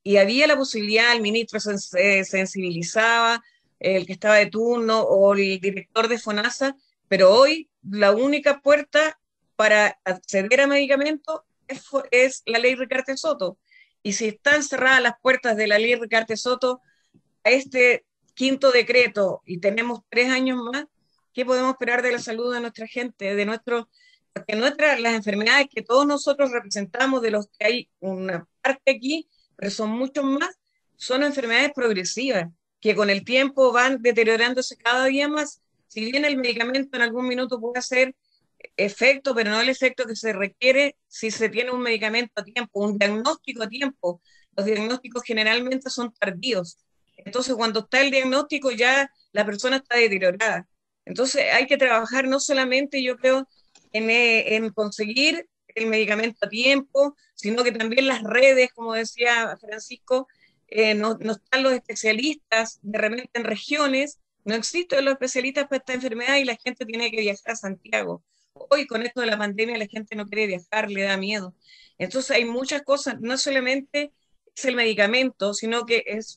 [SPEAKER 10] y había la posibilidad, el ministro se, se sensibilizaba, el que estaba de turno o el director de FONASA, pero hoy la única puerta para acceder a medicamentos es, es la ley Ricardo Soto. Y si están cerradas las puertas de la ley Ricardo Soto a este quinto decreto y tenemos tres años más, ¿qué podemos esperar de la salud de nuestra gente, de nuestros, porque nuestras, las enfermedades que todos nosotros representamos, de los que hay una parte aquí, pero son muchos más, son enfermedades progresivas, que con el tiempo van deteriorándose cada día más. Si bien el medicamento en algún minuto puede hacer efecto, pero no el efecto que se requiere si se tiene un medicamento a tiempo, un diagnóstico a tiempo. Los diagnósticos generalmente son tardíos. Entonces, cuando está el diagnóstico, ya la persona está deteriorada. Entonces, hay que trabajar no solamente, yo creo, en, en conseguir el medicamento a tiempo, sino que también las redes, como decía Francisco, eh, no, no están los especialistas, de repente en regiones, no existen los especialistas para esta enfermedad y la gente tiene que viajar a Santiago. Hoy, con esto de la pandemia, la gente no quiere viajar, le da miedo. Entonces, hay muchas cosas, no solamente es el medicamento, sino que es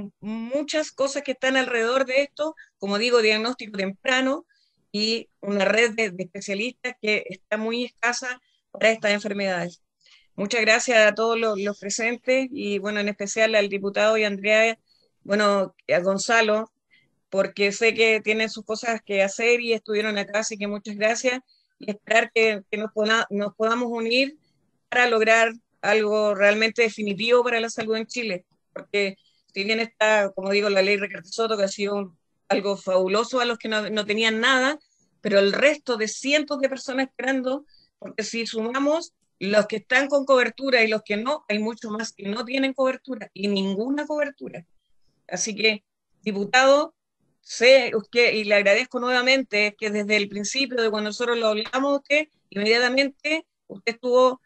[SPEAKER 10] muchas cosas que están alrededor de esto, como digo, diagnóstico temprano y una red de, de especialistas que está muy escasa para estas enfermedades. Muchas gracias a todos los, los presentes y, bueno, en especial al diputado y a Andrea, bueno, a Gonzalo, porque sé que tienen sus cosas que hacer y estuvieron acá, así que muchas gracias y esperar que, que nos, poda, nos podamos unir para lograr algo realmente definitivo para la salud en Chile, porque si bien está, como digo, la ley Ricardo Soto, que ha sido un, algo fabuloso a los que no, no tenían nada, pero el resto de cientos de personas esperando, porque si sumamos los que están con cobertura y los que no, hay muchos más que no tienen cobertura y ninguna cobertura. Así que, diputado, sé usted, y le agradezco nuevamente que desde el principio de cuando nosotros lo hablamos, usted inmediatamente usted estuvo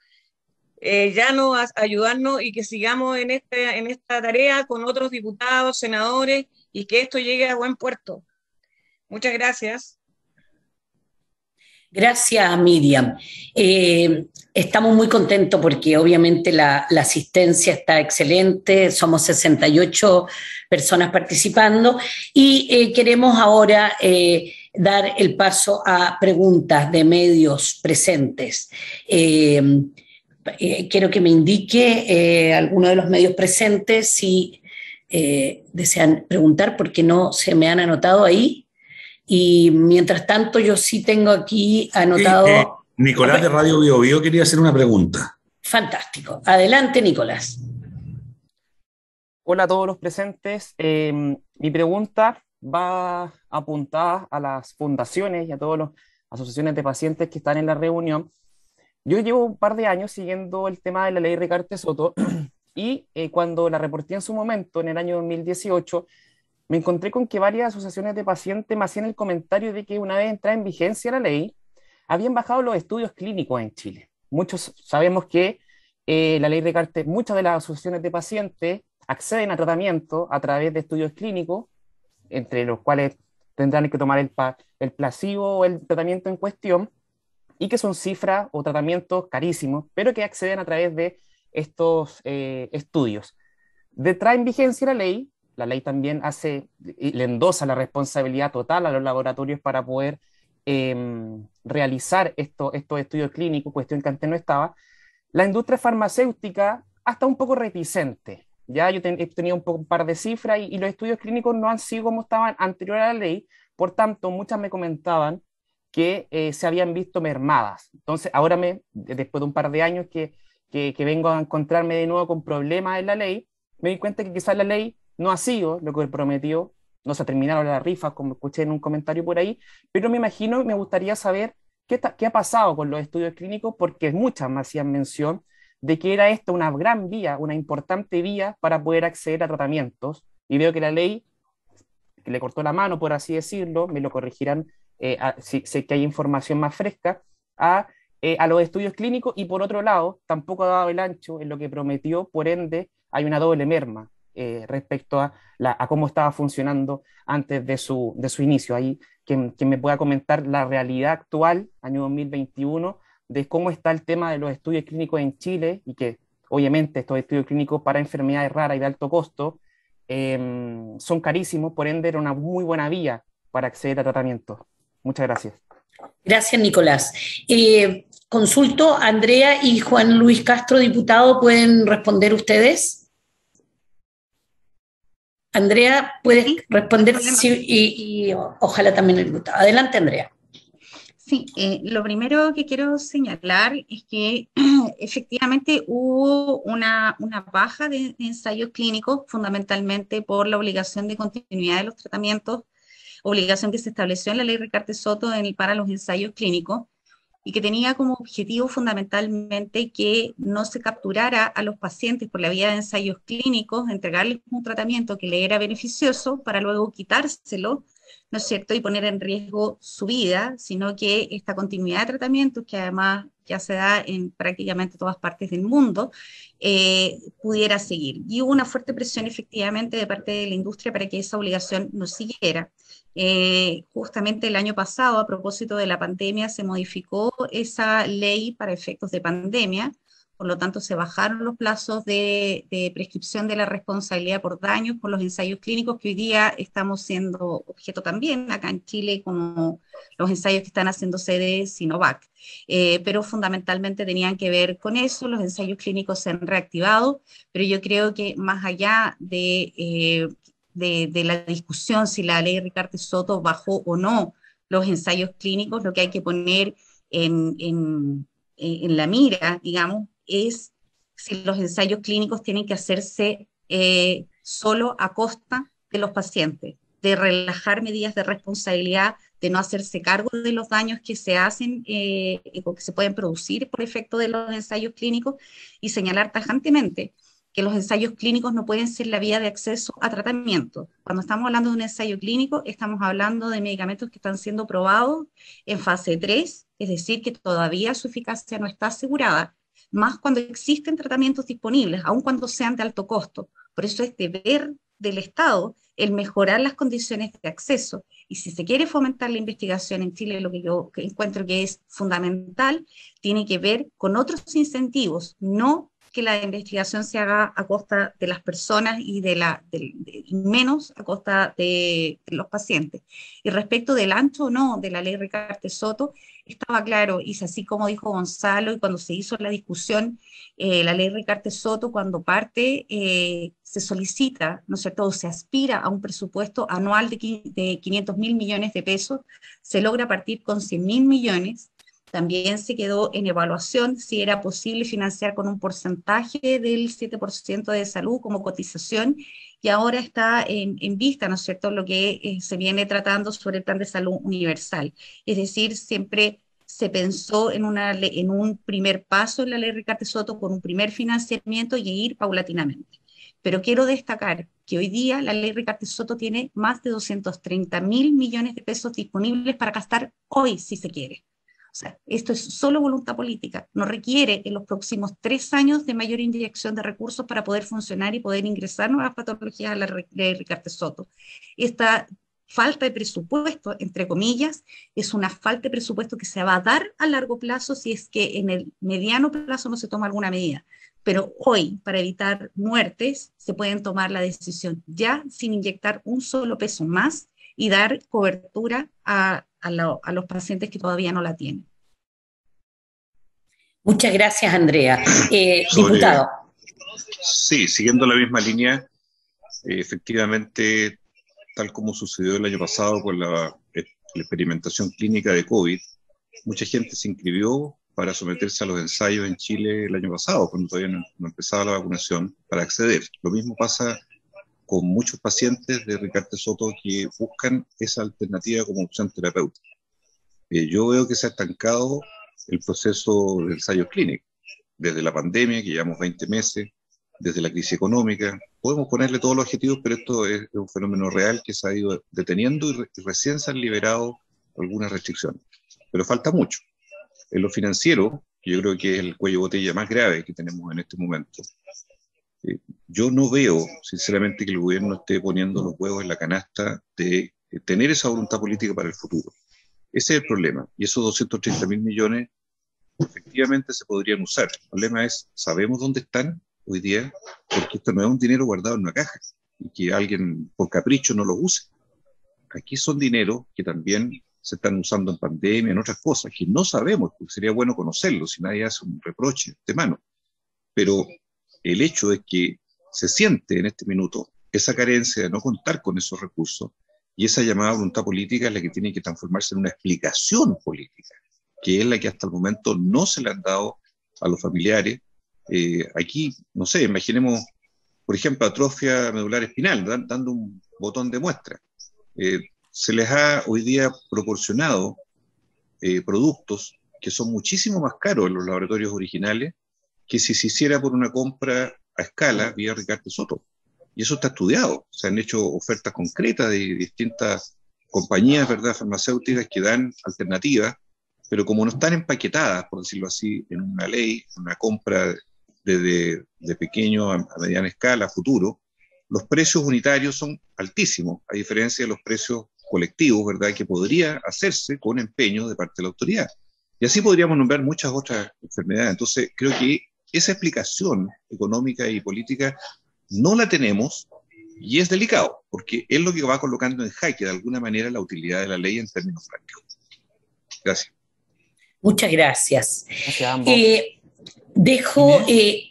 [SPEAKER 10] eh, llano a ayudarnos y que sigamos en, este, en esta tarea con otros diputados, senadores y que esto llegue a buen puerto. Muchas gracias.
[SPEAKER 1] Gracias, Miriam. Eh, estamos muy contentos porque obviamente la, la asistencia está excelente, somos sesenta y ocho personas participando y eh, queremos ahora eh, dar el paso a preguntas de medios presentes. Eh, eh, quiero que me indique eh, alguno de los medios presentes si eh, desean preguntar porque no se me han anotado ahí. Y mientras tanto, yo sí tengo aquí anotado...
[SPEAKER 11] Sí, eh, Nicolás de Radio Bio Bio quería hacer una pregunta.
[SPEAKER 1] Fantástico. Adelante, Nicolás.
[SPEAKER 12] Hola a todos los presentes. Eh, mi pregunta va apuntada a las fundaciones y a todas las asociaciones de pacientes que están en la reunión. Yo llevo un par de años siguiendo el tema de la ley Ricardo Soto y eh, cuando la reporté en su momento, en el año dos mil dieciocho, me encontré con que varias asociaciones de pacientes me hacían el comentario de que una vez entrada en vigencia la ley, habían bajado los estudios clínicos en Chile. Muchos sabemos que eh, la ley Ricardo, muchas de las asociaciones de pacientes acceden a tratamiento a través de estudios clínicos, entre los cuales tendrán que tomar el, el placebo o el tratamiento en cuestión, y que son cifras o tratamientos carísimos, pero que acceden a través de estos eh, estudios. Detrás en vigencia la ley, la ley también hace, le endosa la responsabilidad total a los laboratorios para poder eh, realizar esto, estos estudios clínicos, cuestión que antes no estaba. La industria farmacéutica hasta un poco reticente. Ya yo ten, he tenido un, poco, un par de cifras y, y los estudios clínicos no han sido como estaban anterior a la ley, por tanto, muchas me comentaban que eh, se habían visto mermadas. Entonces, ahora, me, después de un par de años que, que, que vengo a encontrarme de nuevo con problemas en la ley, me di cuenta que quizás la ley no ha sido lo que prometió, no se terminaron las rifas, como escuché en un comentario por ahí, pero me imagino, me gustaría saber qué, qué ha pasado con los estudios clínicos, porque muchas me hacían mención de que era esta una gran vía, una importante vía para poder acceder a tratamientos, y veo que la ley que le cortó la mano, por así decirlo, me lo corregirán eh, a, si sé que hay información más fresca, a, eh, a los estudios clínicos, y por otro lado, tampoco ha dado el ancho en lo que prometió, por ende, hay una doble merma. Eh, respecto a, la, a cómo estaba funcionando antes de su, de su inicio. Ahí quien, quien me pueda comentar la realidad actual, año dos mil veintiuno, de cómo está el tema de los estudios clínicos en Chile y que obviamente estos estudios clínicos para enfermedades raras y de alto costo eh, son carísimos, por ende era una muy buena vía para acceder a tratamiento. Muchas gracias.
[SPEAKER 1] Gracias, Nicolás. Eh, consulto, Andrea y Juan Luis Castro, diputado, ¿pueden responder ustedes? Andrea, ¿puedes
[SPEAKER 2] Sí,
[SPEAKER 1] responder?
[SPEAKER 2] no hay problema.
[SPEAKER 1] Sí, y, y ojalá también el diputado. Adelante, Andrea.
[SPEAKER 2] Sí, eh, lo primero que quiero señalar es que efectivamente hubo una, una baja de, de ensayos clínicos, fundamentalmente por la obligación de continuidad de los tratamientos, obligación que se estableció en la ley Ricardo Soto en el, para los ensayos clínicos, y que tenía como objetivo fundamentalmente que no se capturara a los pacientes por la vía de ensayos clínicos, entregarles un tratamiento que le era beneficioso para luego quitárselo, ¿no es cierto?, y poner en riesgo su vida, sino que esta continuidad de tratamientos, que además ya se da en prácticamente todas partes del mundo, eh, pudiera seguir. Y hubo una fuerte presión efectivamente de parte de la industria para que esa obligación no siguiera. Eh, justamente el año pasado, a propósito de la pandemia, se modificó esa ley para efectos de pandemia, por lo tanto se bajaron los plazos de, de prescripción de la responsabilidad por daños por los ensayos clínicos, que hoy día estamos siendo objeto también acá en Chile, como los ensayos que están haciéndose de Sinovac. Eh, pero fundamentalmente tenían que ver con eso, los ensayos clínicos se han reactivado, pero yo creo que más allá de... Eh, De, de la discusión si la ley Ricardo Soto bajó o no los ensayos clínicos, lo que hay que poner en, en, en la mira, digamos, es si los ensayos clínicos tienen que hacerse eh, solo a costa de los pacientes, de relajar medidas de responsabilidad, de no hacerse cargo de los daños que se hacen eh, o que se pueden producir por efecto de los ensayos clínicos, y señalar tajantemente que los ensayos clínicos no pueden ser la vía de acceso a tratamiento. Cuando estamos hablando de un ensayo clínico, estamos hablando de medicamentos que están siendo probados en fase tres, es decir, que todavía su eficacia no está asegurada, más cuando existen tratamientos disponibles, aun cuando sean de alto costo. Por eso es deber del Estado el mejorar las condiciones de acceso. Y si se quiere fomentar la investigación en Chile, lo que yo encuentro que es fundamental, tiene que ver con otros incentivos, no que la investigación se haga a costa de las personas y de la, de, de, menos a costa de, de los pacientes. Y respecto del ancho o no de la ley Ricardo Soto, estaba claro, y es así como dijo Gonzalo, y cuando se hizo la discusión, eh, la ley Ricardo Soto, cuando parte, eh, se solicita, ¿no es cierto?, se aspira a un presupuesto anual de, de quinientos mil millones de pesos, se logra partir con cien mil millones. También se quedó en evaluación si era posible financiar con un porcentaje del siete por ciento de salud como cotización, y ahora está en, en vista, ¿no es cierto?, lo que eh, se viene tratando sobre el plan de salud universal. Es decir, siempre se pensó en, una, en un primer paso en la ley Ricardo Soto con un primer financiamiento y ir paulatinamente. Pero quiero destacar que hoy día la ley Ricardo Soto tiene más de doscientos treinta mil millones de pesos disponibles para gastar hoy, si se quiere. O sea, esto es solo voluntad política, no requiere en los próximos tres años de mayor inyección de recursos para poder funcionar y poder ingresar nuevas patologías a la ley Ricardo Soto. Esta falta de presupuesto, entre comillas, es una falta de presupuesto que se va a dar a largo plazo si es que en el mediano plazo no se toma alguna medida. Pero hoy, para evitar muertes, se pueden tomar la decisión ya sin inyectar un solo peso más y dar cobertura a, a, lo, a los pacientes que todavía no la tienen.
[SPEAKER 1] Muchas gracias, Andrea. Eh,
[SPEAKER 9] Sobre,
[SPEAKER 1] diputado.
[SPEAKER 9] Sí, siguiendo la misma línea, eh, efectivamente, tal como sucedió el año pasado con la, la experimentación clínica de COVID, mucha gente se inscribió para someterse a los ensayos en Chile el año pasado, cuando todavía no, no empezaba la vacunación, para acceder. Lo mismo pasa con muchos pacientes de Ricardo Soto que buscan esa alternativa como opción terapéutica. Eh, yo veo que se ha estancado el proceso de ensayos clínicos, desde la pandemia, que llevamos veinte meses, desde la crisis económica. Podemos ponerle todos los objetivos, pero esto es, es un fenómeno real que se ha ido deteniendo y, re, y recién se han liberado algunas restricciones. Pero falta mucho. En lo financiero, que yo creo que es el cuello de botella más grave que tenemos en este momento, eh, yo no veo, sinceramente, que el gobierno esté poniendo los huevos en la canasta de, de tener esa voluntad política para el futuro. Ese es el problema. Y esos doscientos treinta mil millones efectivamente se podrían usar. El problema es, ¿sabemos dónde están hoy día? Porque esto no es un dinero guardado en una caja y que alguien por capricho no lo use. Aquí son dineros que también se están usando en pandemia, en otras cosas, que no sabemos, porque sería bueno conocerlos si nadie hace un reproche de mano. Pero el hecho es que se siente en este minuto esa carencia de no contar con esos recursos y esa llamada voluntad política es la que tiene que transformarse en una explicación política, que es la que hasta el momento no se le han dado a los familiares. Eh, aquí, no sé, imaginemos, por ejemplo, atrofia medular espinal, dan, dando un botón de muestra. Eh, se les ha hoy día proporcionado eh, productos que son muchísimo más caros en los laboratorios originales que si se hiciera por una compra a escala vía Ricardo Soto. Y eso está estudiado. Se han hecho ofertas concretas de distintas compañías, ¿verdad?, farmacéuticas que dan alternativas, pero como no están empaquetadas, por decirlo así, en una ley, una compra de, de, de pequeño a, a mediana escala, a futuro, los precios unitarios son altísimos, a diferencia de los precios colectivos, ¿verdad?, que podría hacerse con empeño de parte de la autoridad. Y así podríamos nombrar muchas otras enfermedades. Entonces, creo que esa explicación económica y política no la tenemos y es delicado, porque es lo que va colocando en jaque de alguna manera la utilidad de la ley en términos prácticos. Gracias.
[SPEAKER 1] Muchas gracias.
[SPEAKER 12] Gracias a ambos.
[SPEAKER 1] Eh, dejo... Eh,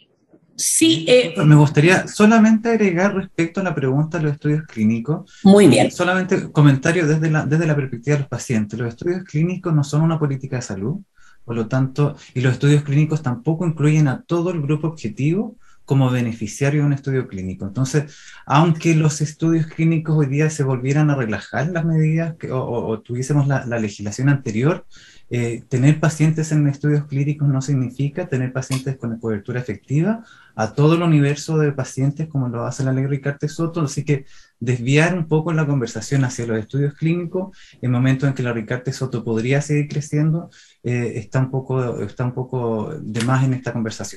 [SPEAKER 1] sí, eh,
[SPEAKER 4] me gustaría solamente agregar respecto a la pregunta de los estudios clínicos.
[SPEAKER 1] Muy bien.
[SPEAKER 4] Solamente comentario desde la, desde la perspectiva de los pacientes. Los estudios clínicos no son una política de salud, por lo tanto, y los estudios clínicos tampoco incluyen a todo el grupo objetivo como beneficiario de un estudio clínico. Entonces, aunque los estudios clínicos hoy día se volvieran a relajar las medidas que, o, o, o tuviésemos la, la legislación anterior, eh, tener pacientes en estudios clínicos no significa tener pacientes con cobertura efectiva a todo el universo de pacientes como lo hace la ley Ricardo Soto, así que desviar un poco la conversación hacia los estudios clínicos en momentos en que la Ricardo Soto podría seguir creciendo, eh, está, un poco, está un poco de más en esta conversación.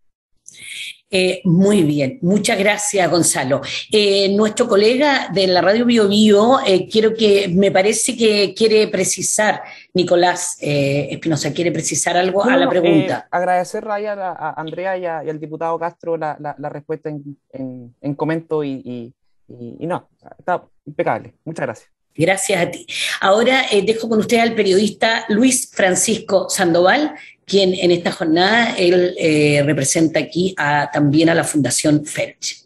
[SPEAKER 1] Eh, muy bien, muchas gracias, Gonzalo. Eh, nuestro colega de la Radio Bio Bio, eh, quiero que, me parece que quiere precisar, Nicolás eh, Espinosa, quiere precisar algo
[SPEAKER 12] no,
[SPEAKER 1] a la
[SPEAKER 12] no,
[SPEAKER 1] pregunta.
[SPEAKER 12] Eh, agradecer a, a Andrea y, a, y al diputado Castro la, la, la respuesta en, en, en comento y, y, y, y no, está impecable. Muchas gracias.
[SPEAKER 1] Gracias a ti. Ahora eh, dejo con usted al periodista Luis Francisco Sandoval, quien en esta jornada él eh, representa aquí a, también a la Fundación Ferch.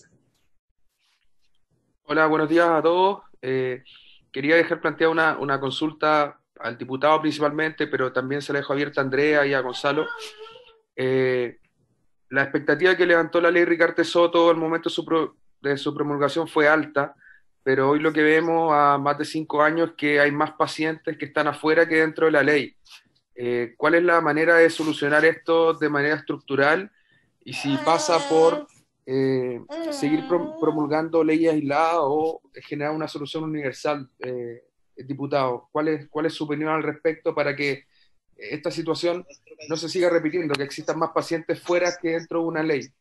[SPEAKER 13] Hola, buenos días a todos. Eh, quería dejar planteada una, una consulta al diputado principalmente, pero también se la dejo abierta a Andrea y a Gonzalo. Eh, la expectativa que levantó la ley Ricardo Soto al momento de su, pro, de su promulgación fue alta, pero hoy lo que vemos a más de cinco años es que hay más pacientes que están afuera que dentro de la ley. Eh, ¿Cuál es la manera de solucionar esto de manera estructural? Y si pasa por eh, seguir promulgando leyes aisladas o generar una solución universal, eh, diputado, ¿cuál es, ¿cuál es su opinión al respecto para que esta situación no se siga repitiendo, que existan más pacientes fuera que dentro de una ley?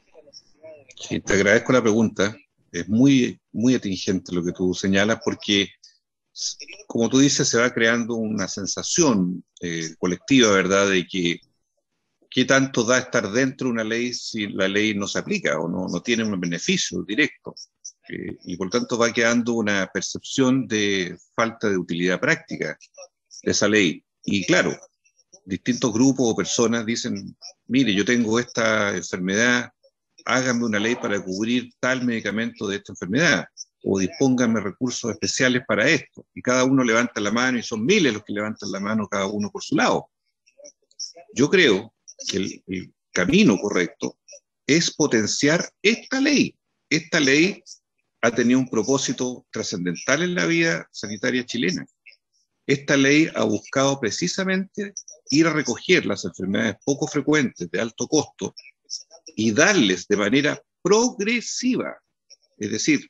[SPEAKER 9] Sí, te agradezco la pregunta. Es muy, muy atingente lo que tú señalas, porque, como tú dices, se va creando una sensación eh, colectiva, ¿verdad?, de que qué tanto da estar dentro de una ley si la ley no se aplica o no, no tiene un beneficio directo. Eh, y por tanto va quedando una percepción de falta de utilidad práctica de esa ley. Y claro, distintos grupos o personas dicen, mire, yo tengo esta enfermedad, háganme una ley para cubrir tal medicamento de esta enfermedad, o dispónganme recursos especiales para esto. Y cada uno levanta la mano, y son miles los que levantan la mano, cada uno por su lado. Yo creo que el, el camino correcto es potenciar esta ley. Esta ley ha tenido un propósito trascendental en la vida sanitaria chilena. Esta ley ha buscado precisamente ir a recoger las enfermedades poco frecuentes, de alto costo, y darles de manera progresiva, es decir,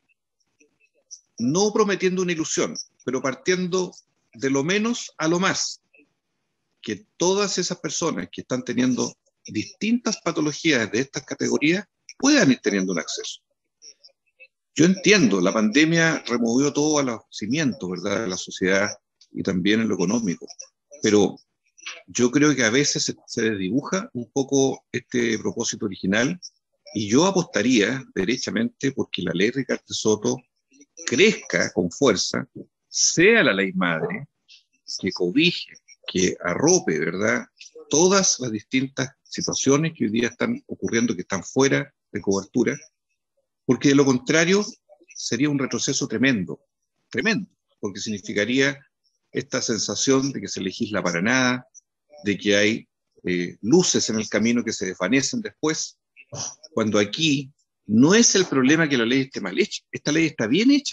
[SPEAKER 9] no prometiendo una ilusión, pero partiendo de lo menos a lo más, que todas esas personas que están teniendo distintas patologías de estas categorías puedan ir teniendo un acceso. Yo entiendo, la pandemia removió todo a los cimientos, ¿verdad?, de la sociedad y también en lo económico, pero yo creo que a veces se, se desdibuja un poco este propósito original, y yo apostaría derechamente porque la ley Ricardo Soto crezca con fuerza, sea la ley madre, que cobije, que arrope, ¿verdad?, todas las distintas situaciones que hoy día están ocurriendo, que están fuera de cobertura, porque de lo contrario sería un retroceso tremendo, tremendo, porque significaría esta sensación de que se legisla para nada, de que hay eh, luces en el camino que se desvanecen después, cuando aquí no es el problema que la ley esté mal hecha, esta ley está bien hecha.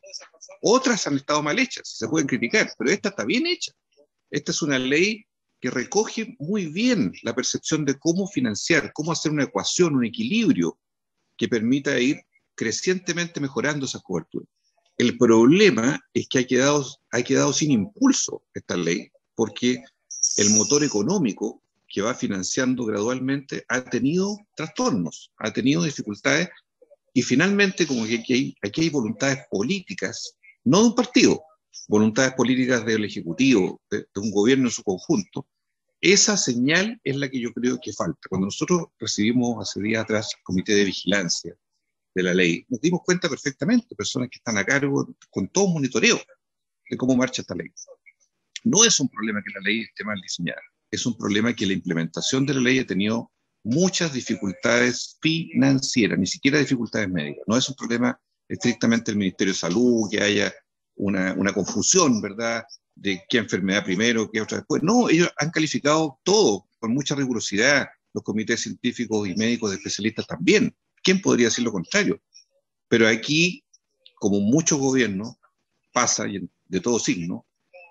[SPEAKER 9] Otras han estado mal hechas, se pueden criticar, pero esta está bien hecha. Esta es una ley que recoge muy bien la percepción de cómo financiar, cómo hacer una ecuación, un equilibrio que permita ir crecientemente mejorando esas coberturas. El problema es que ha quedado, ha quedado sin impulso esta ley, porque el motor económico que va financiando gradualmente ha tenido trastornos, ha tenido dificultades, y finalmente, como que aquí hay, aquí hay voluntades políticas, no de un partido, voluntades políticas del Ejecutivo, de, de un gobierno en su conjunto. Esa señal es la que yo creo que falta. Cuando nosotros recibimos hace días atrás el Comité de Vigilancia de la ley, nos dimos cuenta perfectamente, personas que están a cargo, con todo un monitoreo de cómo marcha esta ley. No es un problema que la ley esté mal diseñada, es un problema que la implementación de la ley ha tenido muchas dificultades financieras, ni siquiera dificultades médicas. No es un problema estrictamente del Ministerio de Salud, que haya una, una confusión, ¿verdad?, de qué enfermedad primero, qué otra después. No, ellos han calificado todo con mucha rigurosidad, los comités científicos y médicos de especialistas también. ¿Quién podría decir lo contrario? Pero aquí, como muchos gobiernos, pasa, y de todo signo,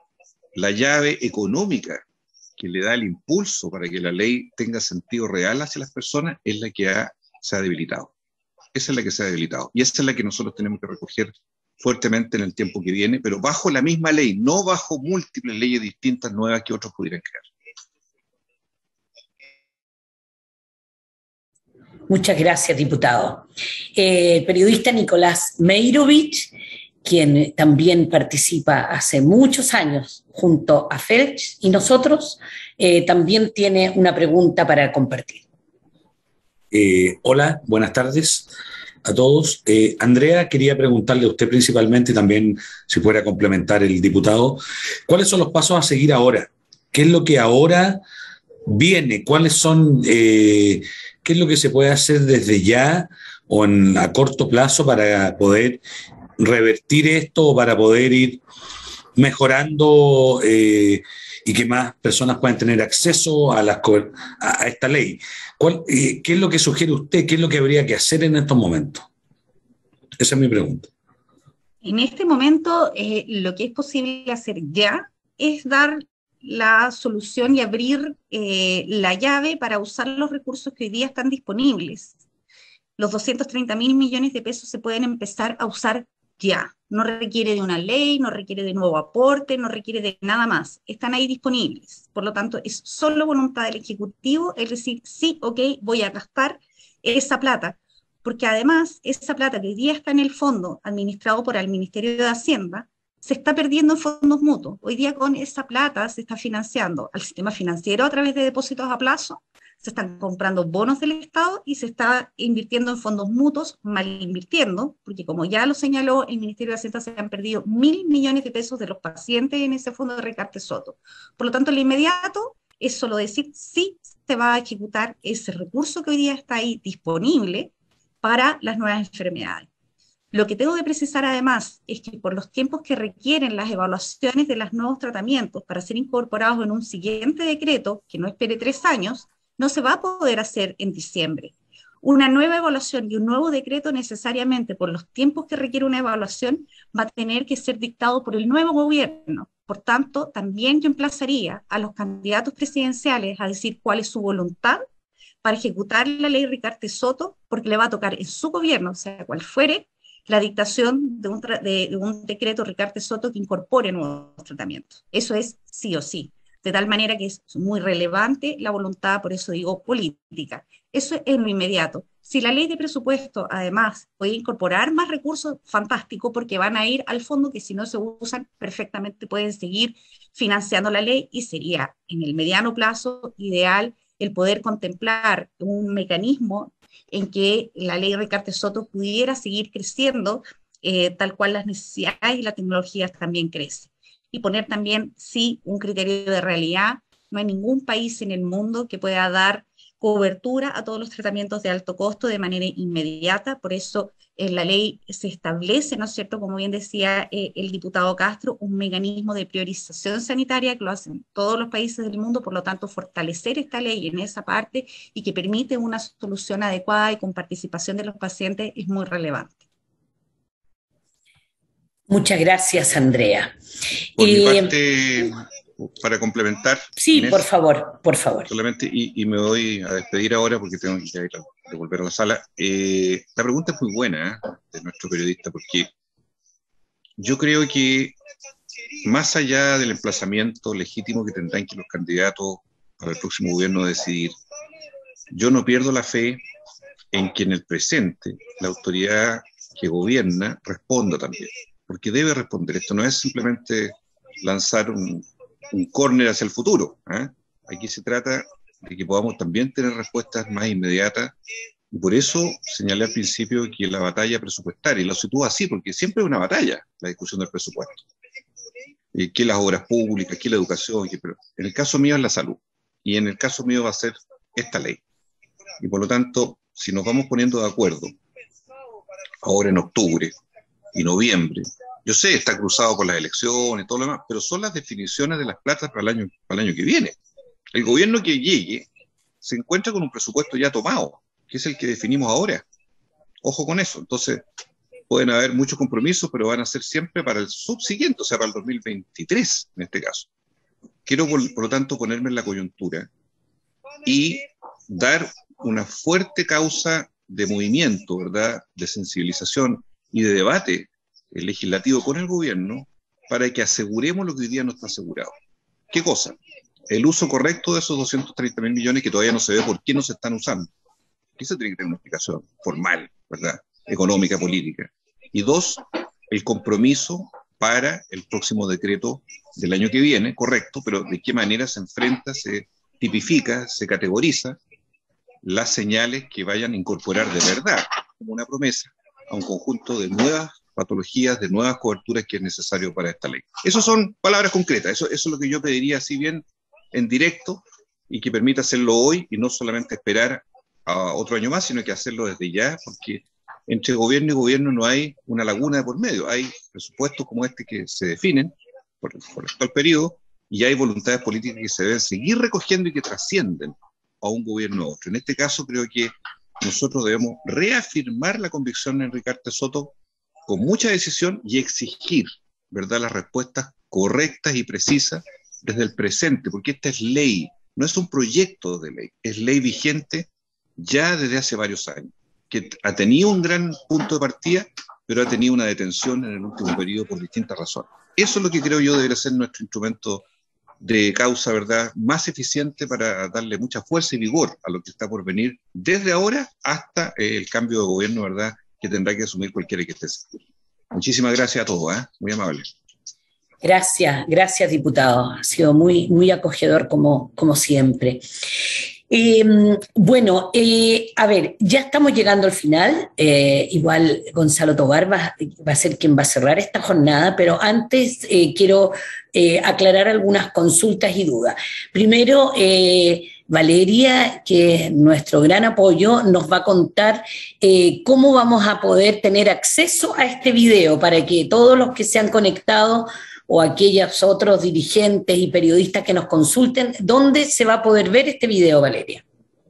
[SPEAKER 9] la llave económica que le da el impulso para que la ley tenga sentido real hacia las personas es la que ha, se ha debilitado. Esa es la que se ha debilitado. Y esa es la que nosotros tenemos que recoger fuertemente en el tiempo que viene, pero bajo la misma ley, no bajo múltiples leyes distintas, nuevas que otros pudieran crear.
[SPEAKER 1] Muchas gracias, diputado. Eh, el periodista Nicolás Meirovich, quien también participa hace muchos años junto a Felch y nosotros, eh, también tiene una pregunta para compartir.
[SPEAKER 11] Eh, hola, buenas tardes a todos. Eh, Andrea, quería preguntarle a usted principalmente, y también si pudiera complementar el diputado, ¿cuáles son los pasos a seguir ahora? ¿Qué es lo que ahora viene? ¿Cuáles son, eh, qué es lo que se puede hacer desde ya o en, a corto plazo para poder revertir esto, para poder ir mejorando eh, y que más personas puedan tener acceso a, las, a, a esta ley? ¿Cuál, eh, ¿Qué es lo que sugiere usted? ¿Qué es lo que habría que hacer en estos momentos? Esa es mi pregunta.
[SPEAKER 2] En este momento, eh, lo que es posible hacer ya es dar la solución y abrir eh, la llave para usar los recursos que hoy día están disponibles. Los doscientos treinta mil millones de pesos se pueden empezar a usar ya. No requiere de una ley, no requiere de nuevo aporte, no requiere de nada más. Están ahí disponibles. Por lo tanto, es solo voluntad del Ejecutivo, es decir, sí, ok, voy a gastar esa plata. Porque además, esa plata que hoy día está en el fondo administrado por el Ministerio de Hacienda, se está perdiendo en fondos mutuos. Hoy día con esa plata se está financiando al sistema financiero a través de depósitos a plazo, se están comprando bonos del Estado y se está invirtiendo en fondos mutuos, mal invirtiendo, porque como ya lo señaló el Ministerio de Hacienda, se han perdido mil millones de pesos de los pacientes en ese fondo de Ricardo Soto. Por lo tanto, lo inmediato es solo decir sí se va a ejecutar ese recurso que hoy día está ahí disponible para las nuevas enfermedades. Lo que tengo que precisar además es que por los tiempos que requieren las evaluaciones de los nuevos tratamientos para ser incorporados en un siguiente decreto, que no espere tres años, no se va a poder hacer en diciembre. Una nueva evaluación y un nuevo decreto necesariamente por los tiempos que requiere una evaluación va a tener que ser dictado por el nuevo gobierno. Por tanto, también yo emplazaría a los candidatos presidenciales a decir cuál es su voluntad para ejecutar la ley Ricardo Soto, porque le va a tocar en su gobierno, sea cual fuere, la dictación de un, de, de un decreto Ricardo Soto que incorpore nuevos tratamientos. Eso es sí o sí. De tal manera que es muy relevante la voluntad, por eso digo política. Eso es lo inmediato. Si la ley de presupuesto, además, puede incorporar más recursos, fantástico, porque van a ir al fondo que si no se usan, perfectamente pueden seguir financiando la ley y sería en el mediano plazo ideal el poder contemplar un mecanismo en que la ley Ricardo Soto pudiera seguir creciendo eh, tal cual las necesidades y la tecnología también crece. Y poner también, sí, un criterio de realidad. No hay ningún país en el mundo que pueda dar cobertura a todos los tratamientos de alto costo de manera inmediata, por eso en la ley se establece, ¿no es cierto?, como bien decía eh, el diputado Castro, un mecanismo de priorización sanitaria que lo hacen todos los países del mundo, por lo tanto fortalecer esta ley en esa parte y que permite una solución adecuada y con participación de los pacientes es muy relevante.
[SPEAKER 1] Muchas gracias, Andrea.
[SPEAKER 9] Por
[SPEAKER 1] eh,
[SPEAKER 9] mi parte, para complementar.
[SPEAKER 1] Sí,
[SPEAKER 9] Inés,
[SPEAKER 1] por favor, por favor.
[SPEAKER 9] Solamente, y, y me voy a despedir ahora porque tengo que ir a, a volver a la sala. Eh, la pregunta es muy buena, ¿eh?, de nuestro periodista, porque yo creo que más allá del emplazamiento legítimo que tendrán que los candidatos para el próximo gobierno decidir, yo no pierdo la fe en que en el presente la autoridad que gobierna responda también, porque debe responder. Esto no es simplemente lanzar un un córner hacia el futuro, ¿eh? Aquí se trata de que podamos también tener respuestas más inmediatas, y por eso señalé al principio que la batalla presupuestaria, y lo sitúo así, porque siempre es una batalla la discusión del presupuesto, eh, que las obras públicas, que la educación, que, pero en el caso mío es la salud, y en el caso mío va a ser esta ley, y por lo tanto, si nos vamos poniendo de acuerdo, ahora en octubre y noviembre, yo sé, está cruzado con las elecciones y todo lo demás, pero son las definiciones de las platas para el año, para el año que viene. El gobierno que llegue se encuentra con un presupuesto ya tomado, que es el que definimos ahora. Ojo con eso. Entonces, pueden haber muchos compromisos, pero van a ser siempre para el subsiguiente, o sea, para el dos mil veintitrés, en este caso. Quiero, por, por lo tanto, ponerme en la coyuntura y dar una fuerte causa de movimiento, ¿verdad?, de sensibilización y de debate el legislativo con el gobierno para que aseguremos lo que hoy día no está asegurado. ¿Qué cosa? El uso correcto de esos doscientos treinta mil millones que todavía no se ve por qué no se están usando. Eso tiene que tener una explicación formal, ¿verdad?, económica, política. Y dos, el compromiso para el próximo decreto del año que viene, correcto, pero de qué manera se enfrenta, se tipifica, se categoriza las señales que vayan a incorporar de verdad, como una promesa, a un conjunto de nuevas patologías, de nuevas coberturas que es necesario para esta ley. Esas son palabras concretas, eso, eso es lo que yo pediría, si bien en directo, y que permita hacerlo hoy y no solamente esperar a otro año más, sino que hacerlo desde ya, porque entre gobierno y gobierno no hay una laguna de por medio, hay presupuestos como este que se definen por, por el actual periodo, y hay voluntades políticas que se deben seguir recogiendo y que trascienden a un gobierno a otro. En este caso creo que nosotros debemos reafirmar la convicción en Ricardo Soto con mucha decisión y exigir, ¿verdad?, las respuestas correctas y precisas desde el presente, porque esta es ley, no es un proyecto de ley, es ley vigente ya desde hace varios años, que ha tenido un gran punto de partida, pero ha tenido una detención en el último periodo por distintas razones. Eso es lo que creo yo debería ser nuestro instrumento de causa, ¿verdad?, más eficiente para darle mucha fuerza y vigor a lo que está por venir desde ahora hasta eh, el cambio de gobierno, ¿verdad?, que tendrá que asumir cualquiera que esté. Muchísimas gracias a todos, ¿eh? Muy amable.
[SPEAKER 1] Gracias, gracias, diputado. Ha sido muy, muy acogedor como, como siempre. Eh, bueno, eh, a ver, ya estamos llegando al final. Eh, igual Gonzalo Tobar va, va a ser quien va a cerrar esta jornada, pero antes eh, quiero eh, aclarar algunas consultas y dudas. Primero, eh, Valeria, que es nuestro gran apoyo, nos va a contar eh, cómo vamos a poder tener acceso a este video para que todos los que se han conectado o aquellos otros dirigentes y periodistas que nos consulten, ¿dónde se va a poder ver este video, Valeria?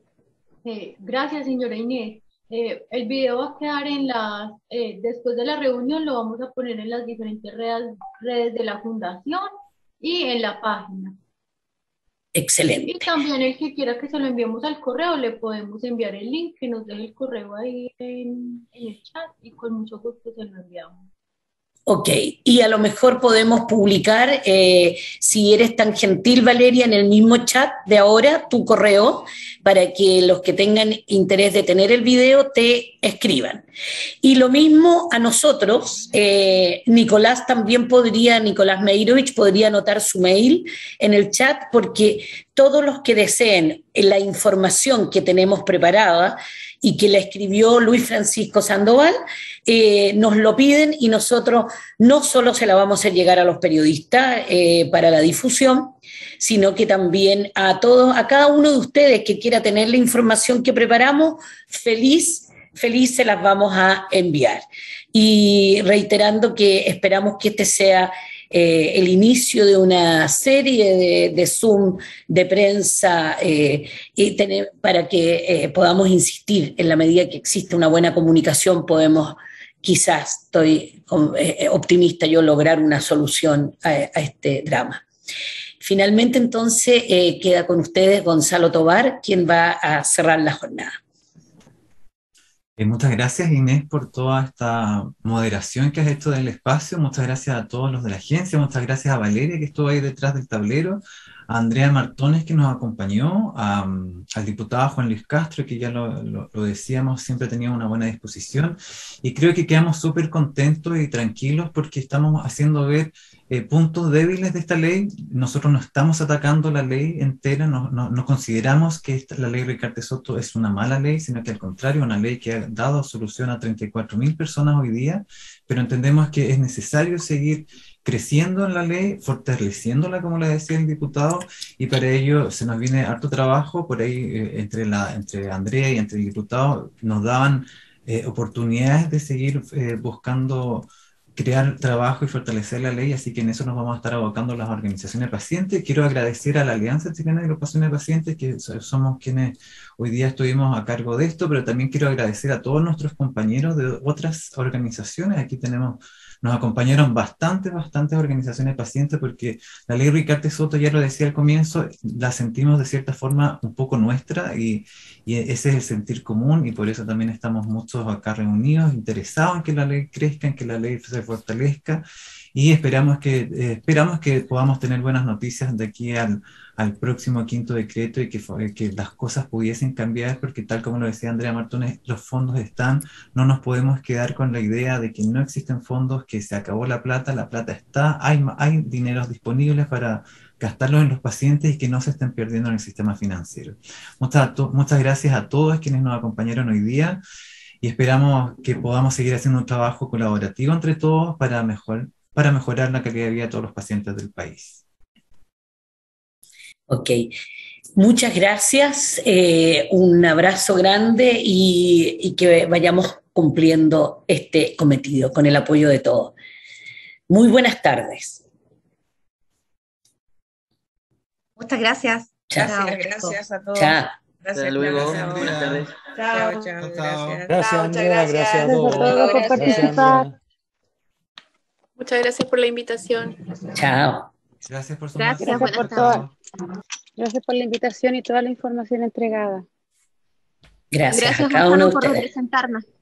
[SPEAKER 14] Eh, gracias, señora Inés. Eh, el video va a quedar en las, eh, después de la reunión lo vamos a poner en las diferentes redes, redes de la fundación y en la página.
[SPEAKER 1] Excelente.
[SPEAKER 14] Y también el que quiera que se lo enviemos al correo, le podemos enviar el link, que nos deje el correo ahí en, en el chat y con mucho gusto se lo enviamos.
[SPEAKER 1] Ok, y a lo mejor podemos publicar, eh, si eres tan gentil, Valeria, en el mismo chat de ahora, tu correo, para que los que tengan interés de tener el video te escriban. Y lo mismo a nosotros, eh, Nicolás también podría, Nicolás Meirovich podría anotar su mail en el chat, porque todos los que deseen la información que tenemos preparada y que la escribió Luis Francisco Sandoval, eh, nos lo piden y nosotros no solo se la vamos a hacer llegar a los periodistas eh, para la difusión, sino que también a todos, a cada uno de ustedes que quiera tener la información que preparamos, feliz, feliz se las vamos a enviar. Y reiterando que esperamos que este sea eh, el inicio de una serie de, de Zoom de prensa eh, y tener, para que eh, podamos insistir en la medida que existe una buena comunicación, podemos quizás, estoy eh, optimista yo, lograr una solución a, a este drama. Finalmente, entonces, eh, queda con ustedes Gonzalo Tovar, quien va a cerrar la jornada.
[SPEAKER 4] Eh, muchas gracias, Inés, por toda esta moderación que has hecho del espacio. Muchas gracias a todos los de la agencia. Muchas gracias a Valeria, que estuvo ahí detrás del tablero, a Andrea Martones, que nos acompañó, a, al diputado Juan Luis Castro, que ya lo, lo, lo decíamos, siempre tenía una buena disposición. Y creo que quedamos súper contentos y tranquilos porque estamos haciendo ver eh, puntos débiles de esta ley. Nosotros no estamos atacando la ley entera, no, no, no consideramos que esta, la ley Ricardo Soto es una mala ley, sino que al contrario, una ley que ha dado solución a treinta y cuatro mil personas hoy día, pero entendemos que es necesario seguir creciendo en la ley, fortaleciéndola, como le decía el diputado, y para ello se nos viene harto trabajo. Por ahí eh, entre, la, entre Andrea y entre el diputado nos daban eh, oportunidades de seguir eh, buscando crear trabajo y fortalecer la ley, así que en eso nos vamos a estar abocando las organizaciones de pacientes. Quiero agradecer a la Alianza Chilena de Agrupaciones de Pacientes, que somos quienes hoy día estuvimos a cargo de esto, pero también quiero agradecer a todos nuestros compañeros de otras organizaciones. Aquí tenemos, nos acompañaron bastantes, bastantes organizaciones de pacientes, porque la ley Ricardo Soto, ya lo decía al comienzo, la sentimos de cierta forma un poco nuestra, y, y ese es el sentir común, y por eso también estamos muchos acá reunidos, interesados en que la ley crezca, en que la ley se fortalezca, y esperamos que, eh, esperamos que podamos tener buenas noticias de aquí al, al próximo quinto decreto, y que, que las cosas pudiesen cambiar, porque tal como lo decía Andrea Martones, los fondos están, no nos podemos quedar con la idea de que no existen fondos, que se acabó la plata, la plata está, hay, hay dineros disponibles para gastarlos en los pacientes y que no se estén perdiendo en el sistema financiero. Muchas, muchas gracias a todos quienes nos acompañaron hoy día, y esperamos que podamos seguir haciendo un trabajo colaborativo entre todos para, mejor, para mejorar la calidad de vida de todos los pacientes del país.
[SPEAKER 1] Ok, muchas gracias, eh, un abrazo grande y, y que vayamos cumpliendo este cometido con el apoyo de todos. Muy buenas tardes.
[SPEAKER 2] Muchas gracias.
[SPEAKER 10] Chao.
[SPEAKER 2] Chao.
[SPEAKER 10] Gracias a todos.
[SPEAKER 1] Chao.
[SPEAKER 10] Gracias.
[SPEAKER 15] Hasta luego.
[SPEAKER 10] Gracias.
[SPEAKER 15] Buenas tardes.
[SPEAKER 10] Chao, chao, gracias.
[SPEAKER 16] Gracias,
[SPEAKER 10] Chao,
[SPEAKER 16] Andrea,
[SPEAKER 10] muchas
[SPEAKER 16] gracias a
[SPEAKER 10] gracias.
[SPEAKER 16] todos.
[SPEAKER 5] Gracias a todos por
[SPEAKER 16] Gracias,
[SPEAKER 5] participar.
[SPEAKER 16] Andrea.
[SPEAKER 5] Muchas gracias por la invitación.
[SPEAKER 1] Chao.
[SPEAKER 4] Gracias por su
[SPEAKER 14] Gracias,
[SPEAKER 5] Buenas
[SPEAKER 14] por
[SPEAKER 5] tardes.
[SPEAKER 14] todo. Gracias por la invitación y toda la información entregada.
[SPEAKER 1] Gracias,
[SPEAKER 14] Gracias,
[SPEAKER 1] a cada uno de
[SPEAKER 14] Gonzalo, por
[SPEAKER 1] ustedes.
[SPEAKER 14] representarnos.